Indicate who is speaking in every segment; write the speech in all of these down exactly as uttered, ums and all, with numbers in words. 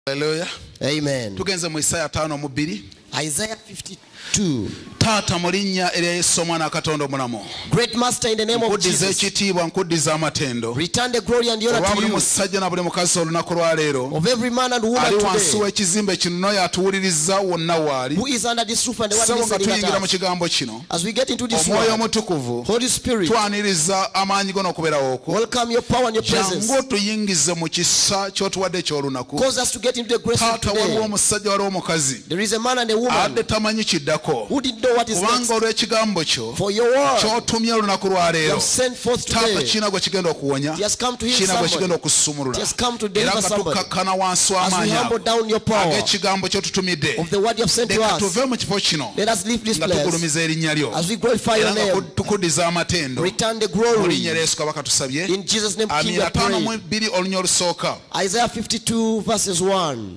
Speaker 1: Hallelujah.
Speaker 2: Amen.
Speaker 1: Tugenze mu Isaiah tano mu bbiri.
Speaker 2: Isaiah fifty-two.
Speaker 1: Tata mulinya eri Yesu omwana Katonda omulamu.
Speaker 2: Great Master, in the name of Jesus,
Speaker 1: ekitiibwa nkuddiza amatendo.
Speaker 2: return the glory and the honor to you.
Speaker 1: Musajja na buli mukazi olunaku lwa leero.
Speaker 2: Of every man and woman
Speaker 1: ali wansi
Speaker 2: today
Speaker 1: w'ekizimbe kino yatuwuliriza wonna waali.
Speaker 2: who is under this roof and the one
Speaker 1: Sabo nga
Speaker 2: listening
Speaker 1: tuyingira mu
Speaker 2: at us.
Speaker 1: kigambo kino.
Speaker 2: As we get into this
Speaker 1: Omwoyo
Speaker 2: word,
Speaker 1: omutukuvu
Speaker 2: Holy Spirit,
Speaker 1: twaniriza amaanyi go n'okubeerawo okwo.
Speaker 2: welcome your power and your presence.
Speaker 1: Jangu tuyingize mu kisa ky'otuwadde eky'olunaku.
Speaker 2: Cause us to get into the grace of
Speaker 1: Taata waliwo
Speaker 2: today.
Speaker 1: omusajja waliwo omukazi.
Speaker 2: There is a man and a woman
Speaker 1: Adde tamanyi kiddako.
Speaker 2: who didn't know what is next.
Speaker 1: Kubanga olw'ekigambo kyo
Speaker 2: For your word
Speaker 1: ky'otumye olunaku lwa
Speaker 2: you
Speaker 1: leero.
Speaker 2: have sent forth
Speaker 1: Taata
Speaker 2: today,
Speaker 1: kiina gwe kigenda okuwonya.
Speaker 2: it has come to heal
Speaker 1: Kiina gwe
Speaker 2: somebody.
Speaker 1: kigenda okusumulula.
Speaker 2: It has come to
Speaker 1: Era
Speaker 2: deliver
Speaker 1: nga
Speaker 2: somebody.
Speaker 1: tukakkana wansi
Speaker 2: As we
Speaker 1: w'amaanyi
Speaker 2: humble
Speaker 1: ago
Speaker 2: down your power
Speaker 1: ag'ekigambo ky'otutumidde.
Speaker 2: of the word you have sent to
Speaker 1: Leka
Speaker 2: us,
Speaker 1: tuve mu kifo kino
Speaker 2: let us leave this
Speaker 1: nga
Speaker 2: place
Speaker 1: tugulumiza erinnya lyo.
Speaker 2: as we glorify your
Speaker 1: Era nga
Speaker 2: name.
Speaker 1: tukuddiza amatendo.
Speaker 2: Return the
Speaker 1: Mu
Speaker 2: glory.
Speaker 1: linnya lya Yesu Kabaka tusabye.
Speaker 2: In Jesus' name, King,
Speaker 1: Amiina.
Speaker 2: I
Speaker 1: Ataano mu
Speaker 2: pray.
Speaker 1: bbiri olunya olusooka.
Speaker 2: Isaiah fifty-two verses one.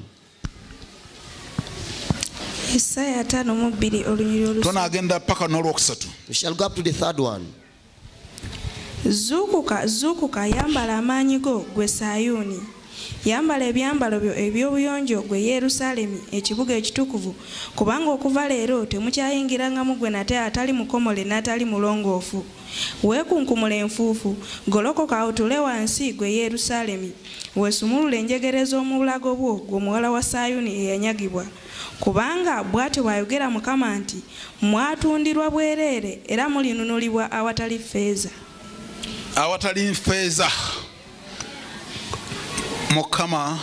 Speaker 3: Isaiah tano mu bbiri olunyiri olusu.
Speaker 1: Tunaagenda paka n'olwokusatu.
Speaker 2: We shall go up to the third one.
Speaker 3: Zuukuka, zuukuka, yambala amaanyi go, gwe Sayuuni. Yambala ebyambalo byo eby'obuyonjo, gwe Yerusaalemi, ekibuga ekitukuvu. Kubanga okuva leero temukyayingirangamu gwe nate atali mukomole n'atali mulongoofu. Weekunkumula enfuufu, golokoka otule wansi, gwe Yerusaalemi. Weesumulula enjegere z'omulago bwo, gwe muwala wa Sayuuni eyanyagibwa. Kubanga bw'atyo bw'ayogera Mukama nti, mwatundirwa bwereere era mulinunulibwa awatali ffeeza.
Speaker 1: Awatali ffeeza. Mukama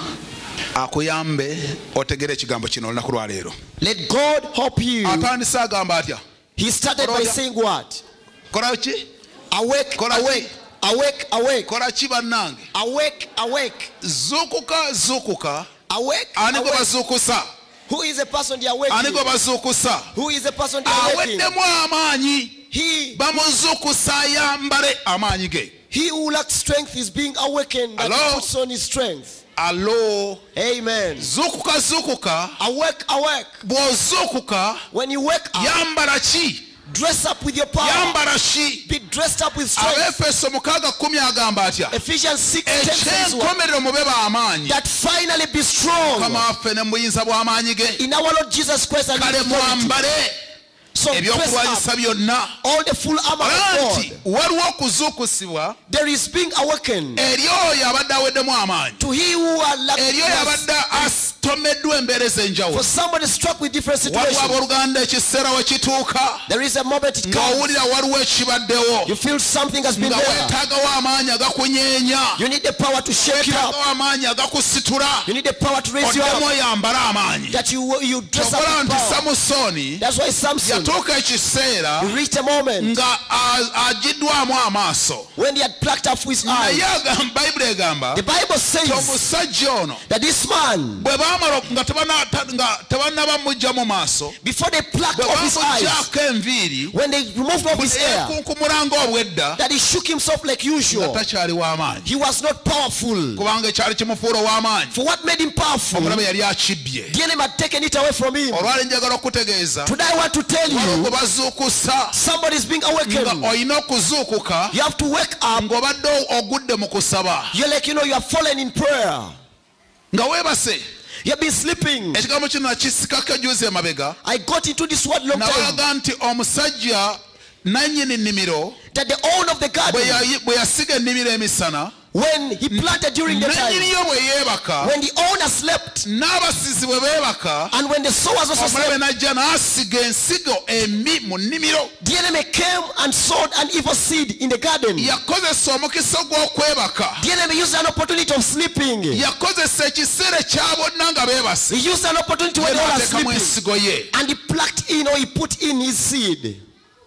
Speaker 1: akuyambe otegere ekigambo kino olunaku lwa leero.
Speaker 2: Let God help you.
Speaker 1: Atandise agamba atya?
Speaker 2: He started by saying what?
Speaker 1: Kola ki?
Speaker 2: Awake,
Speaker 1: Kola ki?
Speaker 2: awake, awake, awake.
Speaker 1: Kola ki bannange?
Speaker 2: Awake, awake.
Speaker 1: Zuukuka, zuukuka.
Speaker 2: Awake,
Speaker 1: Ani gwe
Speaker 2: awake.
Speaker 1: bazuukusa?
Speaker 2: Who is the person they are waking?
Speaker 1: Ani gwe bazuukusa?
Speaker 2: Who is the person they are waking?
Speaker 1: Aweddemu amaanyi.
Speaker 2: He,
Speaker 1: Bamuzuukusa ayambale amaanyi ge.
Speaker 2: he who lacks strength is being awakened and
Speaker 1: Hello?
Speaker 2: puts on his strength.
Speaker 1: Alo.
Speaker 2: Amen.
Speaker 1: Zuukuka, zuukuka.
Speaker 2: Awake, awake.
Speaker 1: Bw'ozuukuka
Speaker 2: When you wake up,
Speaker 1: yambala ki?
Speaker 2: dress up with your power.
Speaker 1: Yambala ki?
Speaker 2: Be dressed up with strength.
Speaker 1: Abefeso mukaaga kumi agamba atya?
Speaker 2: Ephesians six ten says what?
Speaker 1: Ekyenkomerero mube b'amaanyi.
Speaker 2: That finally be strong
Speaker 1: Mukama waffe ne mu buyinza bw'amaanyi ge.
Speaker 2: in our Lord Jesus Christ and
Speaker 1: Kale
Speaker 2: his authority.
Speaker 1: mwambale
Speaker 2: So dress
Speaker 1: ebyokulwanyisa
Speaker 2: up
Speaker 1: byonna.
Speaker 2: all the full armor of
Speaker 1: Nti
Speaker 2: God.
Speaker 1: waliwo okuzuukusibwa
Speaker 2: There is being awakened
Speaker 1: eri oyo abadde aweddemu amaanyi.
Speaker 2: to he who are
Speaker 1: Eri oyo
Speaker 2: lacking.
Speaker 1: abadde atomeddwa embeera
Speaker 2: For
Speaker 1: ez'enjawulo.
Speaker 2: somebody struck with different
Speaker 1: Waliwo
Speaker 2: situations,
Speaker 1: abooluganda ekiseera we kituuka
Speaker 2: there is a moment it comes.
Speaker 1: ng'owulira waliwo ekibaddewo.
Speaker 2: You feel something has been
Speaker 1: Nga
Speaker 2: there.
Speaker 1: weetaagawo amaanyi agakunyeenya.
Speaker 2: You need the power to shake you up.
Speaker 1: Weetaagawo amaanyi agakusitula.
Speaker 2: You need the power to raise you
Speaker 1: Oddemu
Speaker 2: up.
Speaker 1: oyambale amaanyi.
Speaker 2: That you you dress
Speaker 1: Kyokola
Speaker 2: up with
Speaker 1: nti
Speaker 2: power.
Speaker 1: Samusooni
Speaker 2: That's why Samson,
Speaker 1: yatuuka ekiseera
Speaker 2: he reached a moment
Speaker 1: nga a- agiddwamu amaaso.
Speaker 2: when he had plucked up his eyes.
Speaker 1: Naye agamba- Bayibuli egamba
Speaker 2: The Bible
Speaker 1: nti
Speaker 2: says
Speaker 1: omusajja ono
Speaker 2: that this man,
Speaker 1: bwe baamala nga tebana- ta- nga tebannaba mujja mu maaso,
Speaker 2: before they plucked
Speaker 1: bwe
Speaker 2: off his eyes,
Speaker 1: bamuggyako enviiri,
Speaker 2: when they removed off his hair,
Speaker 1: ekunkumula ng'obwedda,
Speaker 2: that he shook himself like
Speaker 1: nga
Speaker 2: usual.
Speaker 1: takyali w'amaanyi.
Speaker 2: He was not powerful.
Speaker 1: Kubanga ekyali kimufuula ow'amaanyi.
Speaker 2: For what made him powerful,
Speaker 1: Omulabe yali akibbye.
Speaker 2: the enemy had taken it away from him.
Speaker 1: Olwali njagala okutegeeza
Speaker 2: Today I want to tell
Speaker 1: waliwo
Speaker 2: you,
Speaker 1: gwe bazuukusa
Speaker 2: somebody is being
Speaker 1: nga
Speaker 2: awakened.
Speaker 1: olina okuzuukuka
Speaker 2: You have to wake up.
Speaker 1: ng'obadde ogudde mu kusaba
Speaker 2: You're like, you know, you have fallen in prayer.
Speaker 1: nga weebase.
Speaker 2: You have been sleeping.
Speaker 1: Ekigambo kino nakisikako ejuuzi emabega.
Speaker 2: I got into this word long time.
Speaker 1: Nabalaga nti omusajja nannyini nnimiro
Speaker 2: That the owner of the
Speaker 1: bwe
Speaker 2: garden,
Speaker 1: yayi- bwe yasiga ennimiro emisana,
Speaker 2: when he planted during the time,
Speaker 1: nannyiniyo bwe yeebaka,
Speaker 2: when the owner slept,
Speaker 1: n'abasizi bwe beebaka,
Speaker 2: and when the sowers also
Speaker 1: omulabe
Speaker 2: slept,
Speaker 1: n'ajja n'asiga ensigo embi mu nnimiro.
Speaker 2: the enemy came and sowed an evil seed in the garden.
Speaker 1: Yakozesa omukisa gw'okwebaka.
Speaker 2: The enemy used an opportunity of sleeping. He
Speaker 1: Yakozesa ekiseera ekya bonna nga beebase.
Speaker 2: used an opportunity when they were
Speaker 1: N'ateekamu
Speaker 2: sleeping.
Speaker 1: ensigo ye.
Speaker 2: And he plucked in, or he put in his seed.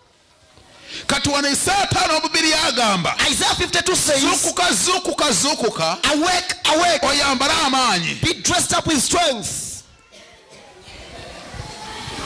Speaker 1: Kati wano Isaiah taano mu bbiri agamba,
Speaker 2: Isaiah fifty-two says,
Speaker 1: zuukuka zuukuka zuukuka
Speaker 2: awake, awake,
Speaker 1: oyambale amaanyi.
Speaker 2: be dressed up with strength.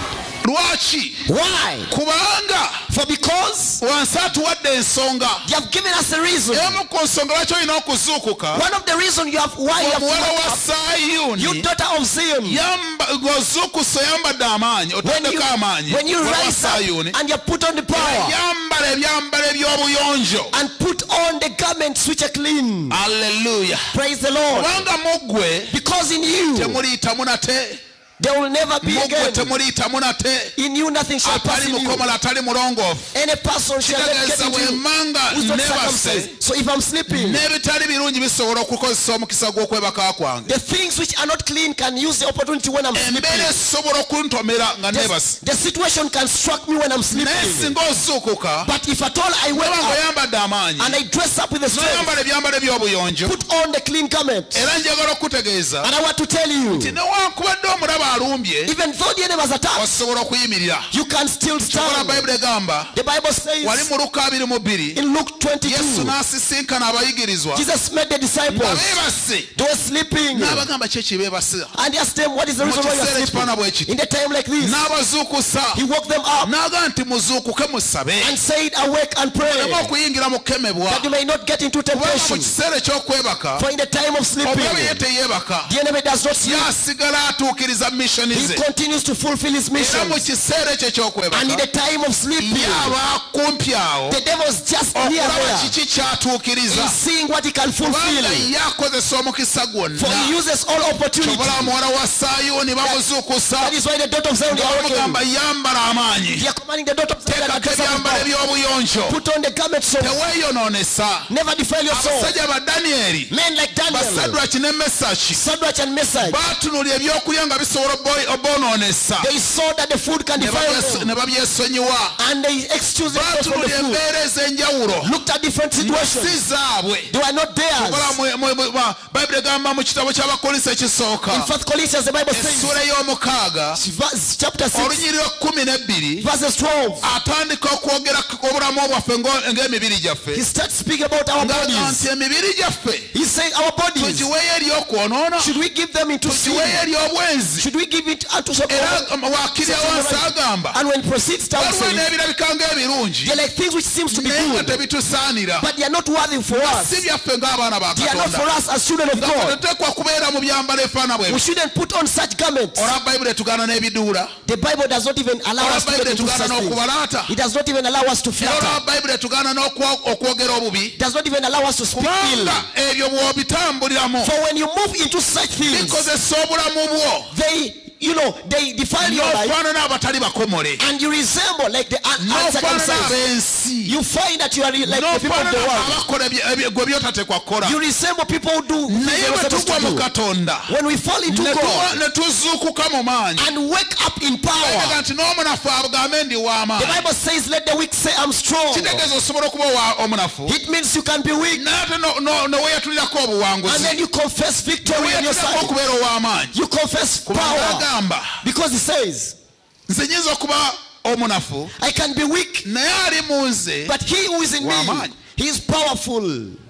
Speaker 1: lwaki
Speaker 2: Why?
Speaker 1: kubanga
Speaker 2: For because
Speaker 1: wansi atuwadde ensonga
Speaker 2: they have given us a reason.
Speaker 1: emu ku nsonga lwaki olina okuzuukuka
Speaker 2: One of the reasons you have why you have
Speaker 1: omuwala wa
Speaker 2: to
Speaker 1: Sayuuni
Speaker 2: you daughter of Zion.
Speaker 1: ng'ozuukusa oyambadde amaanyi
Speaker 2: When you,
Speaker 1: otaddeko amaanyi
Speaker 2: when you
Speaker 1: muwala wa
Speaker 2: rise up
Speaker 1: Sayuuni
Speaker 2: and you put on the power
Speaker 1: yambala ebyambalo eby'obuyonjo
Speaker 2: and put on the garments which are clean.
Speaker 1: Hallelujah.
Speaker 2: Praise the Lord.
Speaker 1: Kubanga mu ggwe
Speaker 2: Because in you
Speaker 1: temuliyitamu nate
Speaker 2: there will never be
Speaker 1: mu ggwe
Speaker 2: again.
Speaker 1: temuliyitamu nate
Speaker 2: In you nothing shall pass
Speaker 1: atali
Speaker 2: in you.
Speaker 1: mukomola atali mulongoofu
Speaker 2: Any person shall not get
Speaker 1: kitegeeza
Speaker 2: into you
Speaker 1: bwemmanga
Speaker 2: who's not
Speaker 1: nebase
Speaker 2: circumcised. So if I'm sleeping,
Speaker 1: n'ebitali birungi bisobola okukozesa omukisa gw'okwebaka kwange
Speaker 2: the things which are not clean can use the opportunity when I'm sleeping.
Speaker 1: embeera esobola okuntomera nga
Speaker 2: The,
Speaker 1: nebase
Speaker 2: the situation can struck me when I'm
Speaker 1: naye
Speaker 2: sleeping.
Speaker 1: singa ozuukuka
Speaker 2: But if at all I wake
Speaker 1: oba
Speaker 2: up
Speaker 1: ng'oyambadde amaanyi
Speaker 2: and I dress up with the strength,
Speaker 1: n'oyambala ebyambalo eby'obuyonjo
Speaker 2: put on the clean garment,
Speaker 1: era njagala okutegeeza
Speaker 2: and I want to tell you,
Speaker 1: nti newankubadde omulaba alumbye
Speaker 2: even though the enemy has attacked,
Speaker 1: osobola okuyimirira
Speaker 2: you can still
Speaker 1: kyokola
Speaker 2: stand.
Speaker 1: bayibuli egamba
Speaker 2: The Bible
Speaker 1: wali
Speaker 2: says
Speaker 1: mu luka abiri mu bbiri
Speaker 2: in Luke
Speaker 1: yesu
Speaker 2: twenty-two,
Speaker 1: n'asisinkana abayigirizwa
Speaker 2: Jesus met the
Speaker 1: nga
Speaker 2: disciples.
Speaker 1: beebase
Speaker 2: They were sleeping.
Speaker 1: n'abagamba ki ekibeebase
Speaker 2: And he asked them, what is the
Speaker 1: mu
Speaker 2: reason why you
Speaker 1: kiseera
Speaker 2: are
Speaker 1: ekifaana bwe
Speaker 2: sleeping?
Speaker 1: kiti
Speaker 2: In the time like this,
Speaker 1: n'abazuukusa
Speaker 2: he woke them up
Speaker 1: n'agamba nti muzuukuke musabe
Speaker 2: and said, awake and pray,
Speaker 1: oleme okuyingira mu kukemebwa
Speaker 2: that you may not get into
Speaker 1: kubanga mu
Speaker 2: temptation.
Speaker 1: kiseera ekyokwebaka
Speaker 2: For in the time of sleeping,
Speaker 1: omulabe ye teyeebaka
Speaker 2: the enemy does not sleep.
Speaker 1: yasigala atuukiriza mishoni
Speaker 2: He
Speaker 1: ze
Speaker 2: continues to fulfill his
Speaker 1: era mu
Speaker 2: mission.
Speaker 1: kiseera ekyo ekyokwebaka
Speaker 2: And in the time of sleeping,
Speaker 1: yaba kumpi awo
Speaker 2: the devil is just near
Speaker 1: okulaba
Speaker 2: there.
Speaker 1: kiki kyatuukiriza
Speaker 2: He's seeing what he can
Speaker 1: kubanga
Speaker 2: fulfill.
Speaker 1: yakozesa omukisa gwonna
Speaker 2: For he uses all opportunity.
Speaker 1: kyobola muwala wa Sayuuni bamuzuukusa
Speaker 2: That is why the daughter of Zion, they are
Speaker 1: bamugamba
Speaker 2: awakening.
Speaker 1: yambala amaanyi
Speaker 2: They are commanding the daughter of Zion
Speaker 1: teekako
Speaker 2: that dress up in
Speaker 1: ebyambalo
Speaker 2: power.
Speaker 1: eby'obuyonjo
Speaker 2: Put on the garments of
Speaker 1: teweeyonoonesa
Speaker 2: never defile your soul.
Speaker 1: abasajja ba Danyeri
Speaker 2: Men like Daniel,
Speaker 1: Basadraki ne Mesaki
Speaker 2: Shadrach and Meshach,
Speaker 1: baatunuulya ebyokulya nga bisobola obo- oboonoonesa
Speaker 2: they saw that the food can
Speaker 1: ne
Speaker 2: defile
Speaker 1: babyeso-
Speaker 2: them.
Speaker 1: ne babyesonyiwa
Speaker 2: And they excused themselves from the
Speaker 1: baatunuulya
Speaker 2: food.
Speaker 1: embeera ez'enjawulo
Speaker 2: Looked at different
Speaker 1: si
Speaker 2: situations.
Speaker 1: zaabwe
Speaker 2: They were not
Speaker 1: kola
Speaker 2: theirs.
Speaker 1: bayibuli egamba mu kitabo ky'abakolisa ekisooka
Speaker 2: In First Corinthians, the Bible says,
Speaker 1: essula y'omukaaga
Speaker 2: verse- chapter six,
Speaker 1: olunyiri lw'ekkumi n'ebbiri
Speaker 2: verses twelve,
Speaker 1: atandika okwogera ku obulamu bwaffe ngo- ng'emibiri gyaffe
Speaker 2: he starts speaking about our
Speaker 1: ng'agamba
Speaker 2: bodies.
Speaker 1: nti emibiri gyaffe
Speaker 2: He's saying our bodies,
Speaker 1: tugiweeyo eri okwonoona
Speaker 2: should we give them into sin?
Speaker 1: tugiweeyo eri obwenzi
Speaker 2: Should we give it unto some?
Speaker 1: era wakirya wansi agamba
Speaker 2: And when it proceeds down,
Speaker 1: waliwo
Speaker 2: says,
Speaker 1: n'ebirabika ng'ebirungi
Speaker 2: they're like things which seems to be
Speaker 1: naye nga
Speaker 2: good,
Speaker 1: tebitusaanira
Speaker 2: but they are not worthy for us.
Speaker 1: si byaffe ng'abaana ba
Speaker 2: They are not for
Speaker 1: katonda
Speaker 2: us as children of
Speaker 1: nga
Speaker 2: God.
Speaker 1: tetekwa kubeera mu byambalo efaana bwe
Speaker 2: We shouldn't put on such garments.
Speaker 1: olwa bayibuli etugaana n'ebiduula
Speaker 2: The Bible does not even allow
Speaker 1: olwa
Speaker 2: us to get
Speaker 1: bayibuli
Speaker 2: into
Speaker 1: etugaana
Speaker 2: such things.
Speaker 1: n'okubalaata
Speaker 2: It does not even allow us to
Speaker 1: era olwa
Speaker 2: flatter.
Speaker 1: bayibuli etugaana n'okwo- okwogera obubi
Speaker 2: It does not even allow us to speak ill.
Speaker 1: kubanga ebyo bw'obitambuliramu
Speaker 2: For when you move into such things,
Speaker 1: bikozesa obulamu bwo
Speaker 2: they, you know, they defile your life,
Speaker 1: n'ofaanana abatali bakomole
Speaker 2: and you resemble like the un-
Speaker 1: n'ofaanana
Speaker 2: uncircumcised.
Speaker 1: ab'ensi
Speaker 2: You find that you are like the people of the
Speaker 1: n'ofaanana
Speaker 2: world.
Speaker 1: abakola ebye- ebye- gwe byotatekwa kukola
Speaker 2: You resemble people who do things
Speaker 1: naye
Speaker 2: they're not
Speaker 1: bwe
Speaker 2: supposed
Speaker 1: tugwa
Speaker 2: to
Speaker 1: mu
Speaker 2: do.
Speaker 1: katonda
Speaker 2: When we fall into
Speaker 1: ne tuwa-
Speaker 2: God
Speaker 1: ne tuzuukuka mu maanyi
Speaker 2: and wake up in
Speaker 1: Ayagala
Speaker 2: power,
Speaker 1: nti n'omunafu agambe ndi
Speaker 2: the
Speaker 1: w'amaanyi
Speaker 2: Bible says, let the weak say, I'm strong.
Speaker 1: kitegeeza osobola okuba owa- omunafu
Speaker 2: It means you can be weak,
Speaker 1: naye ate no- no- neweeyatulirako
Speaker 2: and
Speaker 1: obuwanguzi
Speaker 2: then you confess victory on your
Speaker 1: neweeyatulirako
Speaker 2: side.
Speaker 1: okubeera ow'amaanyi
Speaker 2: You confess
Speaker 1: kubanga
Speaker 2: power.
Speaker 1: agamba
Speaker 2: Because he says,
Speaker 1: nze nyinza okuba omunafu
Speaker 2: I can be weak,
Speaker 1: naye ali mu nze
Speaker 2: but he who is in me,
Speaker 1: W'amaanyi.
Speaker 2: he is powerful.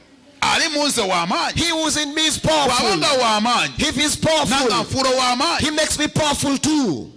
Speaker 1: ali mu nze w'amaanyi
Speaker 2: He who is in me is
Speaker 1: bw'aba
Speaker 2: powerful.
Speaker 1: nga w'amaanyi
Speaker 2: If he is
Speaker 1: nanga
Speaker 2: powerful,
Speaker 1: nfuula ow'amaanyi
Speaker 2: he makes me powerful too.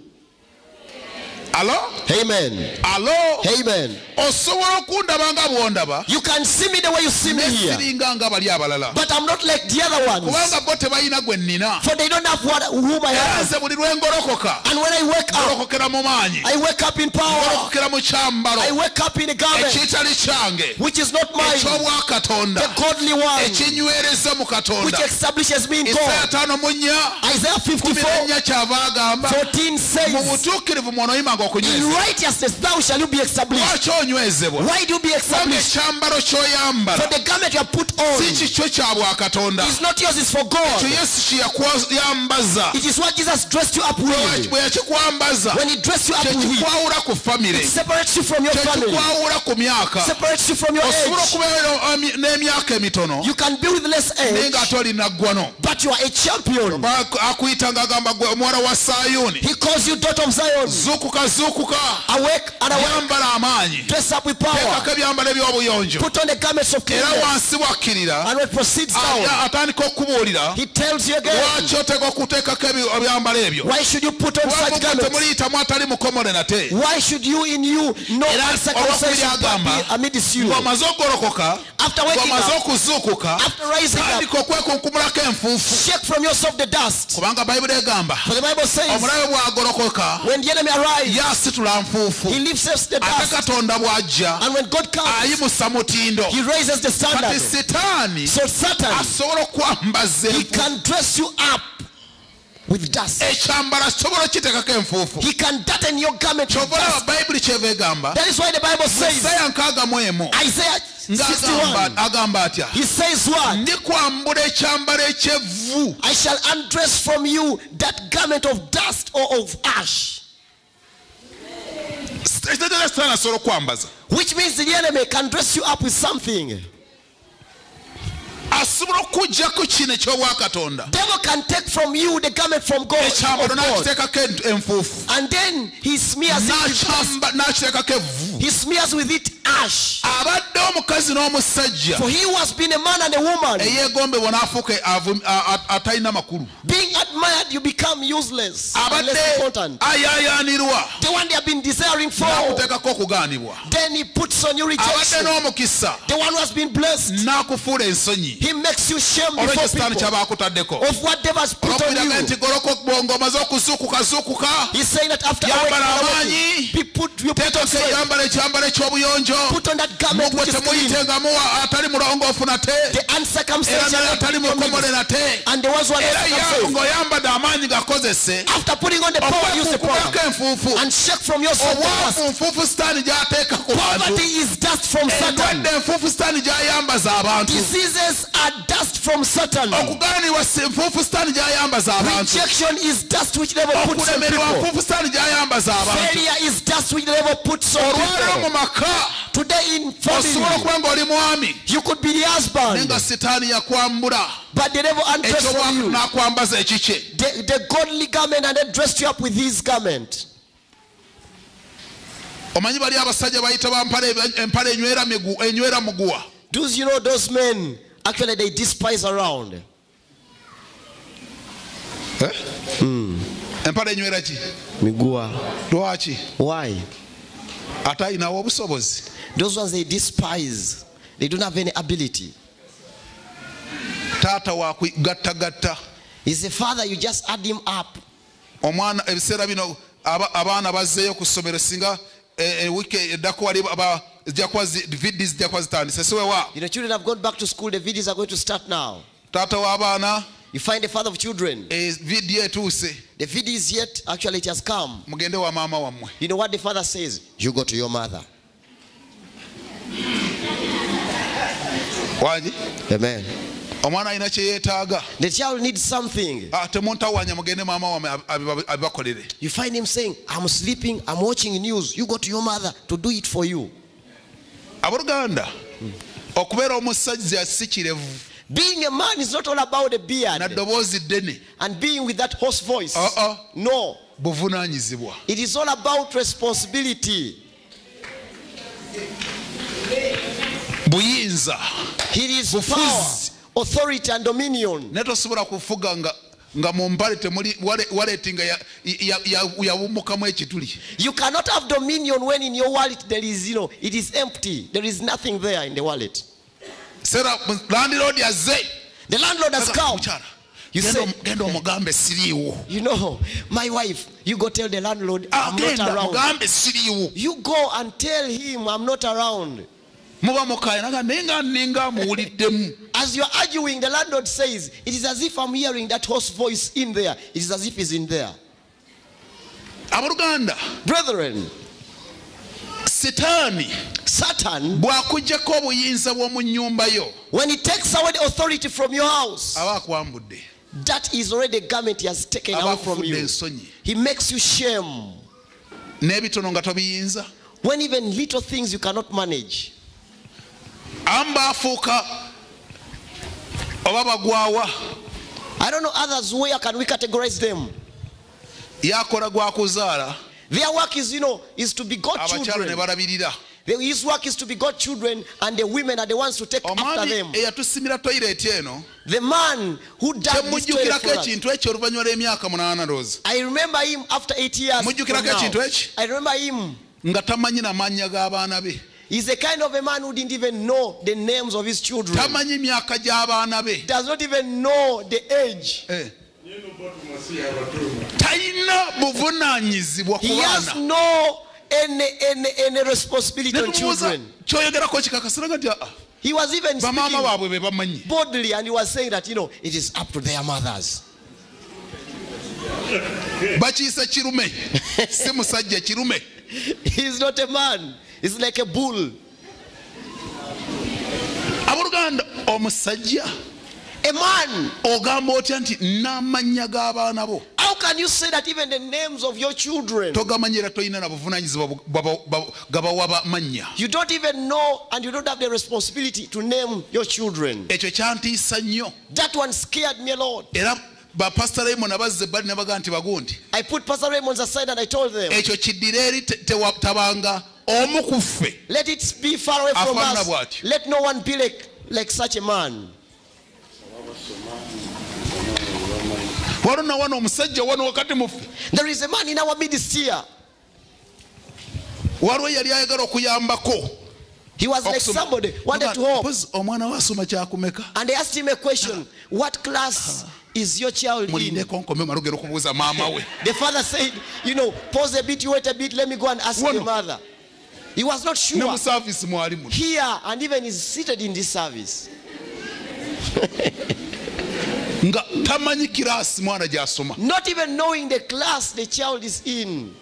Speaker 1: alo
Speaker 2: Amen.
Speaker 1: alo
Speaker 2: Amen.
Speaker 1: osobola okundaba nga bw'ondaba
Speaker 2: You can see me the way you see me here,
Speaker 1: nesiringa nga bali abalala
Speaker 2: but I'm not like the other ones,
Speaker 1: kubanga bo tebalina gwe nnina
Speaker 2: for they don't have what whom I
Speaker 1: era
Speaker 2: have.
Speaker 1: nze buli lwe ngolokoka
Speaker 2: And when I wake up,
Speaker 1: ngolokokera mu maanyi
Speaker 2: I wake up in power.
Speaker 1: ngolokokera mu kyambalo
Speaker 2: I wake up in a garment
Speaker 1: ekitali kyange
Speaker 2: which is not mine,
Speaker 1: eky'obwakatonda
Speaker 2: the godly one,
Speaker 1: ekinywereza mu
Speaker 2: which
Speaker 1: katonda
Speaker 2: establishes me in
Speaker 1: Isaya
Speaker 2: God.
Speaker 1: tano mu nnya
Speaker 2: Isaiah
Speaker 1: kumi
Speaker 2: fifty-four
Speaker 1: n'ennya kyava agamba
Speaker 2: fourteen
Speaker 1: mu
Speaker 2: says,
Speaker 1: butuukirivu mw'onooyimanga
Speaker 2: in
Speaker 1: okunyweza
Speaker 2: righteousness thou shall you be established.
Speaker 1: lwaki onywezebwa
Speaker 2: Why do you be
Speaker 1: kubanga
Speaker 2: established?
Speaker 1: ekyambalo
Speaker 2: For
Speaker 1: ky'oyambala
Speaker 2: the garment you have put on
Speaker 1: si kikyo kya bwakatonda
Speaker 2: is not yours, it's for
Speaker 1: ekyo
Speaker 2: God.
Speaker 1: yesu kye yakwambaza
Speaker 2: It is what Jesus dressed you up with.
Speaker 1: bwe yakikwambaza
Speaker 2: When he dressed you up with,
Speaker 1: kyekikwawula ku famire
Speaker 2: it separates you from your family,
Speaker 1: kyekikwawula ku myaka
Speaker 2: separates you from your
Speaker 1: osobola
Speaker 2: age.
Speaker 1: okubeera n'emyaka emitono
Speaker 2: You can be with less
Speaker 1: naye
Speaker 2: age,
Speaker 1: ng'ate olina ggwano
Speaker 2: but you are a champion.
Speaker 1: akuyita ng'agamba gwe omuwala wa Sayuuni
Speaker 2: He calls you daughter of Zion.
Speaker 1: zuukuka zukuka
Speaker 2: awake and awake,
Speaker 1: yambala amaanyi
Speaker 2: dress up with power,
Speaker 1: tekako ebyambalo ebyobuyonjo
Speaker 2: put on the garments of
Speaker 1: era
Speaker 2: cleanness,
Speaker 1: wansi bwakkirira
Speaker 2: and when it proceeds down,
Speaker 1: atandika okubuulira
Speaker 2: he tells you again,
Speaker 1: lwaki oteka okuteekako ebyambalo ebyo
Speaker 2: why should you put on such garments?
Speaker 1: temuliyitamu atali mukomole nate
Speaker 2: Why should you in you no uncircumcised be amidst you?
Speaker 1: ng'omaze okugolokoka
Speaker 2: After waking
Speaker 1: ng'omaze
Speaker 2: up,
Speaker 1: okuzuukuka
Speaker 2: after rising up,
Speaker 1: tandika okwekunkumulako enfuufu
Speaker 2: shake from yourself the dust.
Speaker 1: kubanga bayibuli egamba
Speaker 2: For the Bible says,
Speaker 1: omulabe bw'agolokoka
Speaker 2: when the enemy arrives,
Speaker 1: yasitula nfuufu
Speaker 2: he lifts up the
Speaker 1: ate
Speaker 2: dust,
Speaker 1: katonda bw'ajja
Speaker 2: and when God comes,
Speaker 1: ayimusa mutindo
Speaker 2: he raises the
Speaker 1: kati
Speaker 2: standard.
Speaker 1: sitaani
Speaker 2: So Satan,
Speaker 1: asobola okwambaza
Speaker 2: he
Speaker 1: enfuufu
Speaker 2: can dress you up with dust.
Speaker 1: ekyambala kisobola okkitekako enfuufu
Speaker 2: He can darten your garment with
Speaker 1: kyobola
Speaker 2: dust.
Speaker 1: bayibuli kyeva egamba
Speaker 2: That is why the Bible says,
Speaker 1: Isaya nkaaga mu emu
Speaker 2: Isaiah
Speaker 1: ng'agamba
Speaker 2: sixty-one,
Speaker 1: agamba atya
Speaker 2: he says what?
Speaker 1: ndikwambula ekyambalo ekyevvu
Speaker 2: I shall undress from you that garment of dust or of ash.
Speaker 1: ekitegeeza sitaani asobola okwambaza
Speaker 2: Which means the enemy can dress you up with something.
Speaker 1: asobola okuggyako kino eky'obwakatonda
Speaker 2: Devil can take from you the garment from God,
Speaker 1: ekyambalo
Speaker 2: of God,
Speaker 1: n'akiteekako enfuufu
Speaker 2: and then he smears it with dust.
Speaker 1: n'akiteekako evvu
Speaker 2: He smears with it ash.
Speaker 1: abadde omukazi n'omusajja
Speaker 2: For he who has been a man and a woman,
Speaker 1: eyeegombebwa n'afuuka avu- a- a- atalina makulu
Speaker 2: being admired, you become useless and
Speaker 1: abadde
Speaker 2: less important.
Speaker 1: ayaayaanirwa
Speaker 2: The one they have been desiring for,
Speaker 1: n'akuteekako okugaanibwa
Speaker 2: then he puts on you
Speaker 1: abadde
Speaker 2: rejection.
Speaker 1: n'omukisa
Speaker 2: The one who has been blessed,
Speaker 1: n'akufuula ensonyi
Speaker 2: he makes you shame
Speaker 1: olwekyo
Speaker 2: before
Speaker 1: sitaani
Speaker 2: people
Speaker 1: kyabaakutaddeko
Speaker 2: of what devil has put on
Speaker 1: olwokubiraga
Speaker 2: you.
Speaker 1: nti goloka ng'omaze okuzuukuka zuukuka
Speaker 2: He's saying that after
Speaker 1: yambala
Speaker 2: awakening,
Speaker 1: amaanyi
Speaker 2: you put, you put on
Speaker 1: teekako
Speaker 2: strength,
Speaker 1: eyambala ekyambalo eky'obuyonjo
Speaker 2: put on that garment
Speaker 1: mugwe
Speaker 2: which is clean,
Speaker 1: temuyitengamu atali mulongoofu nate
Speaker 2: the
Speaker 1: era
Speaker 2: uncircumcision
Speaker 1: naye atali mukomole nate
Speaker 2: and the ones who are
Speaker 1: era
Speaker 2: uncircumcised.
Speaker 1: ng'oyambadde amaanyi gakozese
Speaker 2: After putting on the power, use the power
Speaker 1: okwekunkumulako enfuufu
Speaker 2: and shake from yourself the
Speaker 1: obwavu
Speaker 2: dust.
Speaker 1: nfuufu sitaani gy'ateeka ku bantu
Speaker 2: Poverty is dust from Satan.
Speaker 1: endwadde enfuufu sitaani gy'ayambaza abantu
Speaker 2: Diseases are dust from Satan.
Speaker 1: okugaanibwa nfuufu sitaani gy'ayambaza abantu
Speaker 2: Rejection is dust which the devil puts on
Speaker 1: okulemererwa
Speaker 2: people.
Speaker 1: nfuufu sitaani gy'ayambaza abantu
Speaker 2: Failure is dust which the devil puts on
Speaker 1: olwaleero mu
Speaker 2: people.
Speaker 1: maka
Speaker 2: Today in
Speaker 1: osobola
Speaker 2: family,
Speaker 1: okuba ng'oli mwami
Speaker 2: you could be the
Speaker 1: naye
Speaker 2: husband,
Speaker 1: nga sitaani yakwambula
Speaker 2: but the devil undressed from
Speaker 1: ekyobwaka
Speaker 2: you
Speaker 1: n'akwambaza ekike
Speaker 2: the, the godly garment and then dressed you up with his garment.
Speaker 1: omanyi bali abasajja bayita bampale empale enywera migu- enywera muguwa
Speaker 2: Those, you know, those men, actually they despise around.
Speaker 1: empale enywera ki
Speaker 2: Migua.
Speaker 1: lwaki
Speaker 2: Why?
Speaker 1: ate ayinawo obusobozi
Speaker 2: Those ones they despise. They don't have any ability.
Speaker 1: taata wakugattagatta
Speaker 2: He's a father, you just add him up.
Speaker 1: omwana ebiseera bino aba- abaana bazzeeyo ku ssomero singa eh, eh, wiiki eddako wali aba- zijja kuba zi- viddi zijja kuba zitandise siwewa
Speaker 2: You know, children have gone back to school. The videos are going to start now.
Speaker 1: taata w'abaana
Speaker 2: You find the father of children.
Speaker 1: eh, vidiyo etuuse
Speaker 2: The video is yet, actually it has come.
Speaker 1: mugende wa maama wammwe
Speaker 2: You know what the father says? You go to your mother.
Speaker 1: wangi
Speaker 2: Amen.
Speaker 1: omwana alina kye yeetaaga
Speaker 2: The child needs something.
Speaker 1: Ah, temuntawanya mugende maama wammwe abiba- abibakolere
Speaker 2: You find him saying, I'm sleeping, I'm watching news. You go to your mother to do it for you.
Speaker 1: abooluganda okubeera omusajja si kirevu
Speaker 2: Being a man is not all about the beard
Speaker 1: naddoboozi ddene
Speaker 2: and being with that hoarse voice.
Speaker 1: Uh-uh.
Speaker 2: No.
Speaker 1: buvunaanyizibwa
Speaker 2: It is all about responsibility.
Speaker 1: buyinza
Speaker 2: It is
Speaker 1: Bufuzi.
Speaker 2: power, authority, and dominion.
Speaker 1: naye tosobola kufuga nga nga mu mpale temuli wale- waleeti nga yawumukamu ekituli
Speaker 2: You cannot have dominion when in your wallet there is, you know, it is empty. There is nothing there in the wallet.
Speaker 1: sera landiroodi azze
Speaker 2: The landlord has come.
Speaker 1: mukyala
Speaker 2: You
Speaker 1: genda
Speaker 2: say,
Speaker 1: om- genda omugambe siriiwo
Speaker 2: you know, my wife, you go tell the landlord,
Speaker 1: Ah,
Speaker 2: I'm not
Speaker 1: genda
Speaker 2: around.
Speaker 1: mugambe siriiwo
Speaker 2: You go and tell him, I'm not around.
Speaker 1: muba mukaaya naga naye nga ninga muwuliddemu
Speaker 2: As you're arguing, the landlord says, it is as if I'm hearing that hoarse voice in there. It is as if he's in there.
Speaker 1: abooluganda
Speaker 2: Brethren,
Speaker 1: sitaani
Speaker 2: Satan,
Speaker 1: bw'akuggyako obuyinza bw'omu nnyumba yo
Speaker 2: when he takes away the authority from your house,
Speaker 1: aba akwambudde
Speaker 2: that is already a garment he has taken
Speaker 1: aba
Speaker 2: away from
Speaker 1: akufudde
Speaker 2: you.
Speaker 1: ensonyi
Speaker 2: He makes you shame.
Speaker 1: n'ebitono nga tobiyinza
Speaker 2: When even little things you cannot manage.
Speaker 1: abamu baafuuka oba bagwawa
Speaker 2: I don't know others, where can we categorize them?
Speaker 1: yakola gwa kuzaala
Speaker 2: Their work is, you know, is to begot
Speaker 1: abakyala ne
Speaker 2: children.
Speaker 1: balabirira.
Speaker 2: His work is to begot children, and the women are the ones to take after
Speaker 1: Omwami
Speaker 2: them.
Speaker 1: eyatusimira toilet eno
Speaker 2: The man who dug this toilet
Speaker 1: temujjukirako
Speaker 2: for us.
Speaker 1: ekintu ekyo oluvannyuma lw'emyaka munaana ndowooza.
Speaker 2: I remember him after eight years from
Speaker 1: Mujjukirako
Speaker 2: now.
Speaker 1: ekintu eki?
Speaker 2: I remember him.
Speaker 1: Nga tamanyi na mannya g'abaana be.
Speaker 2: He's the kind of a man who didn't even know the names of his children.
Speaker 1: Tamanyi myaka gy'abaana be.
Speaker 2: Does not even know the age.
Speaker 1: Eh. Talina buvunaanyizibwa ku
Speaker 2: He has
Speaker 1: baana.
Speaker 2: no any, any, any responsibility
Speaker 1: Ne
Speaker 2: on
Speaker 1: tumubuuza
Speaker 2: children.
Speaker 1: kyoyogerako kikakasira nga nti
Speaker 2: He was even
Speaker 1: bamaama
Speaker 2: speaking
Speaker 1: baabwe be bamanyi.
Speaker 2: boldly, and he was saying that, you know, it is up to their mothers.
Speaker 1: Bakiyisa kirume. Si musajja kirume.
Speaker 2: He's not a man. He's like a bull.
Speaker 1: Abooluganda omusajja
Speaker 2: A man.
Speaker 1: ogamba otya nti n'amannya g'abaana bo.
Speaker 2: How can you say that even the names of your children?
Speaker 1: Togamanyira tolina na buvunaanyizibwa gabawa bamannya.
Speaker 2: You don't even know, and you don't have the responsibility to name your children.
Speaker 1: Ekyo kyantiisa nnyo.
Speaker 2: That one scared me a lot.
Speaker 1: Era ba Pastor Raymond abazze bali ne bagaa nti bagundi.
Speaker 2: I put Pastor Raymond aside and I told them,
Speaker 1: Ekyo kiddire eri tabanga omu ku ffe.
Speaker 2: let it be far away from
Speaker 1: Afaanana
Speaker 2: us.
Speaker 1: bw'atyo.
Speaker 2: Let no one be like, like such a man.
Speaker 1: Waliwo na wano omusajja wano wakati mu ffe.
Speaker 2: There is a man in our midst here.
Speaker 1: Waliwo yali ayagala okuyambako.
Speaker 2: He was like
Speaker 1: Okusoma.
Speaker 2: somebody wanted to help.
Speaker 1: Mpozi omwana we asoma kyakumeka.
Speaker 2: And they asked him a question. What class is your child in?
Speaker 1: Mulindeko nkome malugero okubuuza maama we.
Speaker 2: The father said, you know, pause a bit, you wait a bit, let me go and ask
Speaker 1: Wano.
Speaker 2: the mother. He was not
Speaker 1: Ne
Speaker 2: sure.
Speaker 1: mu service mwali muno.
Speaker 2: Here, and even is seated in this service.
Speaker 1: Nga tamanyi kiraasi mwana gy'asoma.
Speaker 2: Not even knowing the class the child is in.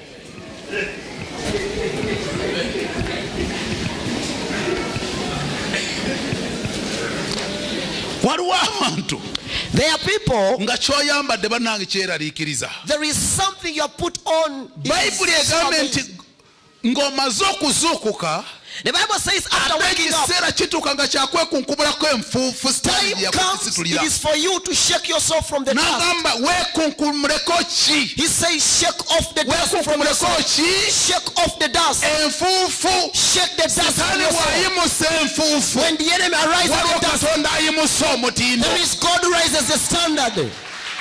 Speaker 1: Waliwo abantu
Speaker 2: There are people,
Speaker 1: nga kyoyambadde bannange kyeraliikiriza.
Speaker 2: there is something you have put on. It is
Speaker 1: Bayibuli
Speaker 2: so
Speaker 1: egamba
Speaker 2: amazing.
Speaker 1: nti ng'omaze okuzuukuka
Speaker 2: The Bible says after
Speaker 1: ate
Speaker 2: waking up,
Speaker 1: ekiseera kituuka nga kyakwekunkubulako enfuufu sitaani
Speaker 2: time
Speaker 1: gye
Speaker 2: comes, it
Speaker 1: yakusitulira.
Speaker 2: is for you to shake yourself from the dust.
Speaker 1: N'agamba weekunkumuleko ki?
Speaker 2: He says shake off the dust from
Speaker 1: Weekunkumuleko
Speaker 2: yourself.
Speaker 1: ki?
Speaker 2: Shake off the dust.
Speaker 1: Enfuufu.
Speaker 2: Shake the dust from
Speaker 1: Sitaani
Speaker 2: yourself.
Speaker 1: bw'ayimusa enfuufu.
Speaker 2: When the enemy arises
Speaker 1: Waliwo
Speaker 2: the dust,
Speaker 1: Katonda ayimusa omutindo.
Speaker 2: there is God who raises the standard.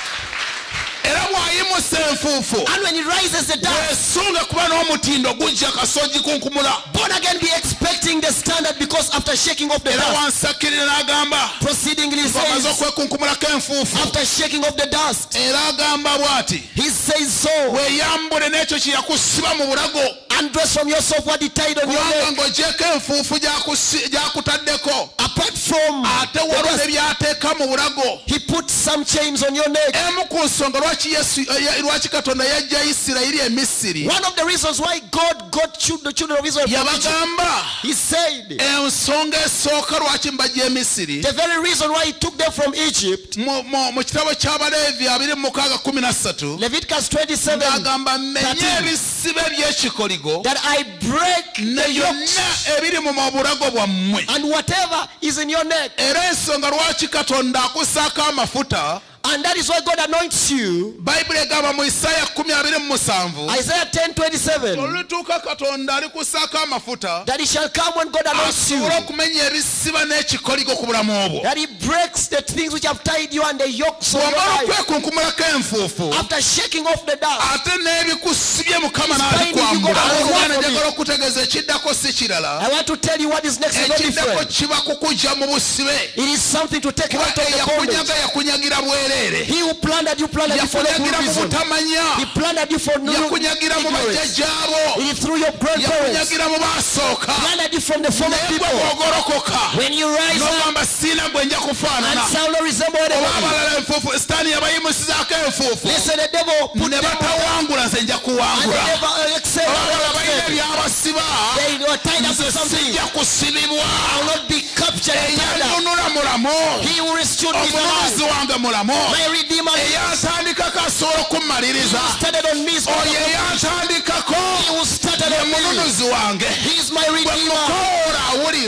Speaker 1: Era bw'ayimusa enfuufu.
Speaker 2: And when he rises the dust,
Speaker 1: Weesunga kuba n'omutindo gujja kasogi kunkumula.
Speaker 2: born again be expecting the standard, because after shaking off the
Speaker 1: Era
Speaker 2: dust,
Speaker 1: wansakirira n'agamba
Speaker 2: proceedingly
Speaker 1: ng'omaze
Speaker 2: says,
Speaker 1: okwekunkumulako enfuufu.
Speaker 2: after shaking off the dust,
Speaker 1: Era agamba bw'ati
Speaker 2: he says so,
Speaker 1: weeyambule n'ekyo kye yakusiba mu bulago.
Speaker 2: undress from yourself what he tied on your
Speaker 1: Kubanga
Speaker 2: neck.
Speaker 1: ng'ogyeko enfuufu gy'akusi- gy'akutaddeko.
Speaker 2: Apart from
Speaker 1: Ate
Speaker 2: the
Speaker 1: waliwo
Speaker 2: dust,
Speaker 1: ne byateeka mu bulago.
Speaker 2: he put some chains on your neck.
Speaker 1: Emu ku nsonga lwaki Yesu eh, lwaki Katonda yajja Isirayiri e Misiri.
Speaker 2: One of the reasons why God got chil- the children of Israel from Egypt,
Speaker 1: Yabagamba
Speaker 2: he said,
Speaker 1: ensonga esooka lwaki mbajja e Misiri.
Speaker 2: the very reason why he took them from Egypt,
Speaker 1: Mu mu- mu kitabo ky'Abaleevi abiri mu mukaaga kumi na ssatu
Speaker 2: Leviticus twenty-seven,
Speaker 1: ng'agamba mmenye
Speaker 2: thirteen,
Speaker 1: ebisibe by'ekikoligo
Speaker 2: that I break
Speaker 1: ne
Speaker 2: the
Speaker 1: byonna
Speaker 2: yokes
Speaker 1: ebiri mu mabulago bwammwe.
Speaker 2: and whatever is in your neck.
Speaker 1: Era ensonga lwaki Katonda akussaako amafuta,
Speaker 2: And that is why God anoints you.
Speaker 1: Bayibuli egamba mu Isaaya kumi abiri mu musanvu
Speaker 2: Isaiah ten twenty-seven,
Speaker 1: olituuka Katonda alikussaako amafuta
Speaker 2: that it shall come when God anoints you,
Speaker 1: asobole okumenya ebisiba n'ekikoligo ku bulamu obwo.
Speaker 2: that he breaks the things which have tied you and the yokes of your
Speaker 1: Bw'omala
Speaker 2: life.
Speaker 1: okwekunkumulako enfuufu
Speaker 2: After shaking off the dust,
Speaker 1: ate n'ebikusibye Mukama
Speaker 2: He's binding you,
Speaker 1: n'abikwambula.
Speaker 2: God, and
Speaker 1: Olwana
Speaker 2: walk
Speaker 1: njagala
Speaker 2: with
Speaker 1: okutegeeza ekiddako si kirala.
Speaker 2: I want to tell you what is next is not
Speaker 1: Ekiddako
Speaker 2: different.
Speaker 1: kiba kukujja mu busibe.
Speaker 2: It is something to take you
Speaker 1: Kuba
Speaker 2: out of the bondage.
Speaker 1: eyakunyaga yakunyagira bwereere.
Speaker 2: He who plundered you, plundered you for no good
Speaker 1: Yakunyagira mu
Speaker 2: reason.
Speaker 1: butamanya.
Speaker 2: He plundered you for no
Speaker 1: Yakunyagira mu
Speaker 2: ignorance.
Speaker 1: bajjajjaabo.
Speaker 2: He threw your grandparents.
Speaker 1: Yakunyagira mu baasooka.
Speaker 2: Plundered you from the former
Speaker 1: Naye gwe
Speaker 2: people.
Speaker 1: bw'ogolokoka
Speaker 2: When you rise up
Speaker 1: n'ogamba siina gwe nja
Speaker 2: and
Speaker 1: kufaanana.
Speaker 2: shall not resemble
Speaker 1: Oba
Speaker 2: anybody.
Speaker 1: abalala enfuufu sitaani yabayimusizaako enfuufu.
Speaker 2: Listen, the devil put
Speaker 1: Ne
Speaker 2: them out
Speaker 1: batawangula nze nja
Speaker 2: and they
Speaker 1: kuwangula.
Speaker 2: never excel.
Speaker 1: Abagala balina byabasiba.
Speaker 2: They were tied up
Speaker 1: Nze
Speaker 2: to something.
Speaker 1: sijja kusibibwa.
Speaker 2: I will not be captured and tied up.
Speaker 1: Eyanunula mulamu.
Speaker 2: He who restored me
Speaker 1: Omununuzi
Speaker 2: alive.
Speaker 1: wange mulamu.
Speaker 2: My redeemer
Speaker 1: Eyantandikako asobola okummaliriza.
Speaker 2: started on me.
Speaker 1: Oyo eyantandikako
Speaker 2: He who started
Speaker 1: ye
Speaker 2: on me.
Speaker 1: mununuzi wange.
Speaker 2: He is my
Speaker 1: Bwe
Speaker 2: redeemer.
Speaker 1: mukoola awulira.
Speaker 2: When I call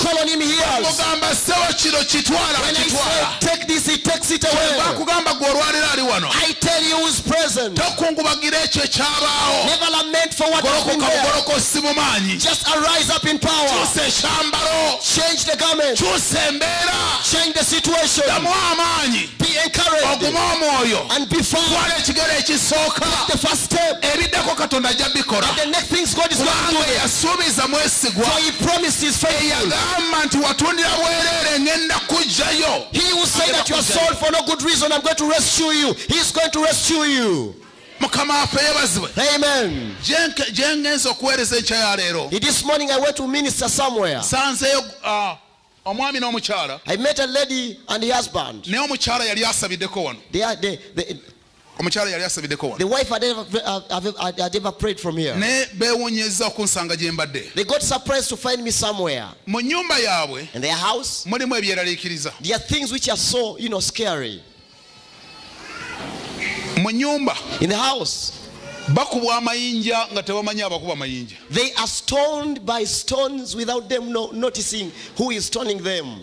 Speaker 2: call on him, he hears.
Speaker 1: mugamba sewo kino kitwala
Speaker 2: When I
Speaker 1: kitwala
Speaker 2: say take this, he takes it away.
Speaker 1: bakugamba gwe olwalira ali wano
Speaker 2: I tell you who's present.
Speaker 1: tokungubagira ekyo ekyabaawo
Speaker 2: Never lament for what has been
Speaker 1: golokoka
Speaker 2: there.
Speaker 1: bugolokosi mu maanyi
Speaker 2: Just arise up in power.
Speaker 1: kyusa ekyambalo
Speaker 2: Change the garment.
Speaker 1: kyusa embeera
Speaker 2: Change the situation.
Speaker 1: damu amaanyi
Speaker 2: Be encouraged
Speaker 1: oguma omwoyo
Speaker 2: and be firm.
Speaker 1: twala ekigere ekisooka
Speaker 2: The first step.
Speaker 1: ebiddako katonda ajja bikola
Speaker 2: The next things God is going to
Speaker 1: kubanga
Speaker 2: do.
Speaker 1: yasuubiza mwesigwa
Speaker 2: For he promised his faithful.
Speaker 1: eyagamba nti watundira bwereere ngenda kujjayo
Speaker 2: He will say that you are sold for no good reason. I'm going to rescue you. He's going to rescue you.
Speaker 1: mukama waffe yeebazibwe
Speaker 2: Amen.
Speaker 1: gye ngenza okuweereza enkya ya leero
Speaker 2: This morning I went to minister somewhere.
Speaker 1: sanzeeyo ah, omwami n'omukyala
Speaker 2: I met a lady and the husband.
Speaker 1: naye omukyala yali asabiddeko wano
Speaker 2: They are, they, they,
Speaker 1: omukyala yali asabiddeko wano
Speaker 2: the wife had ever, had, had, had ever prayed from here.
Speaker 1: naye beewunyeza okunsanga gye mbadde
Speaker 2: They got surprised to find me somewhere.
Speaker 1: mu nnyumba yaabwe
Speaker 2: In their house,
Speaker 1: mulimu ebyeraliikiriza
Speaker 2: there are things which are so, you know, scary.
Speaker 1: mu nnyumba
Speaker 2: In the house,
Speaker 1: bakubwa amayinja nga tebamanyi abakuba amayinja
Speaker 2: they are stoned by stones without them no, noticing who is stoning them.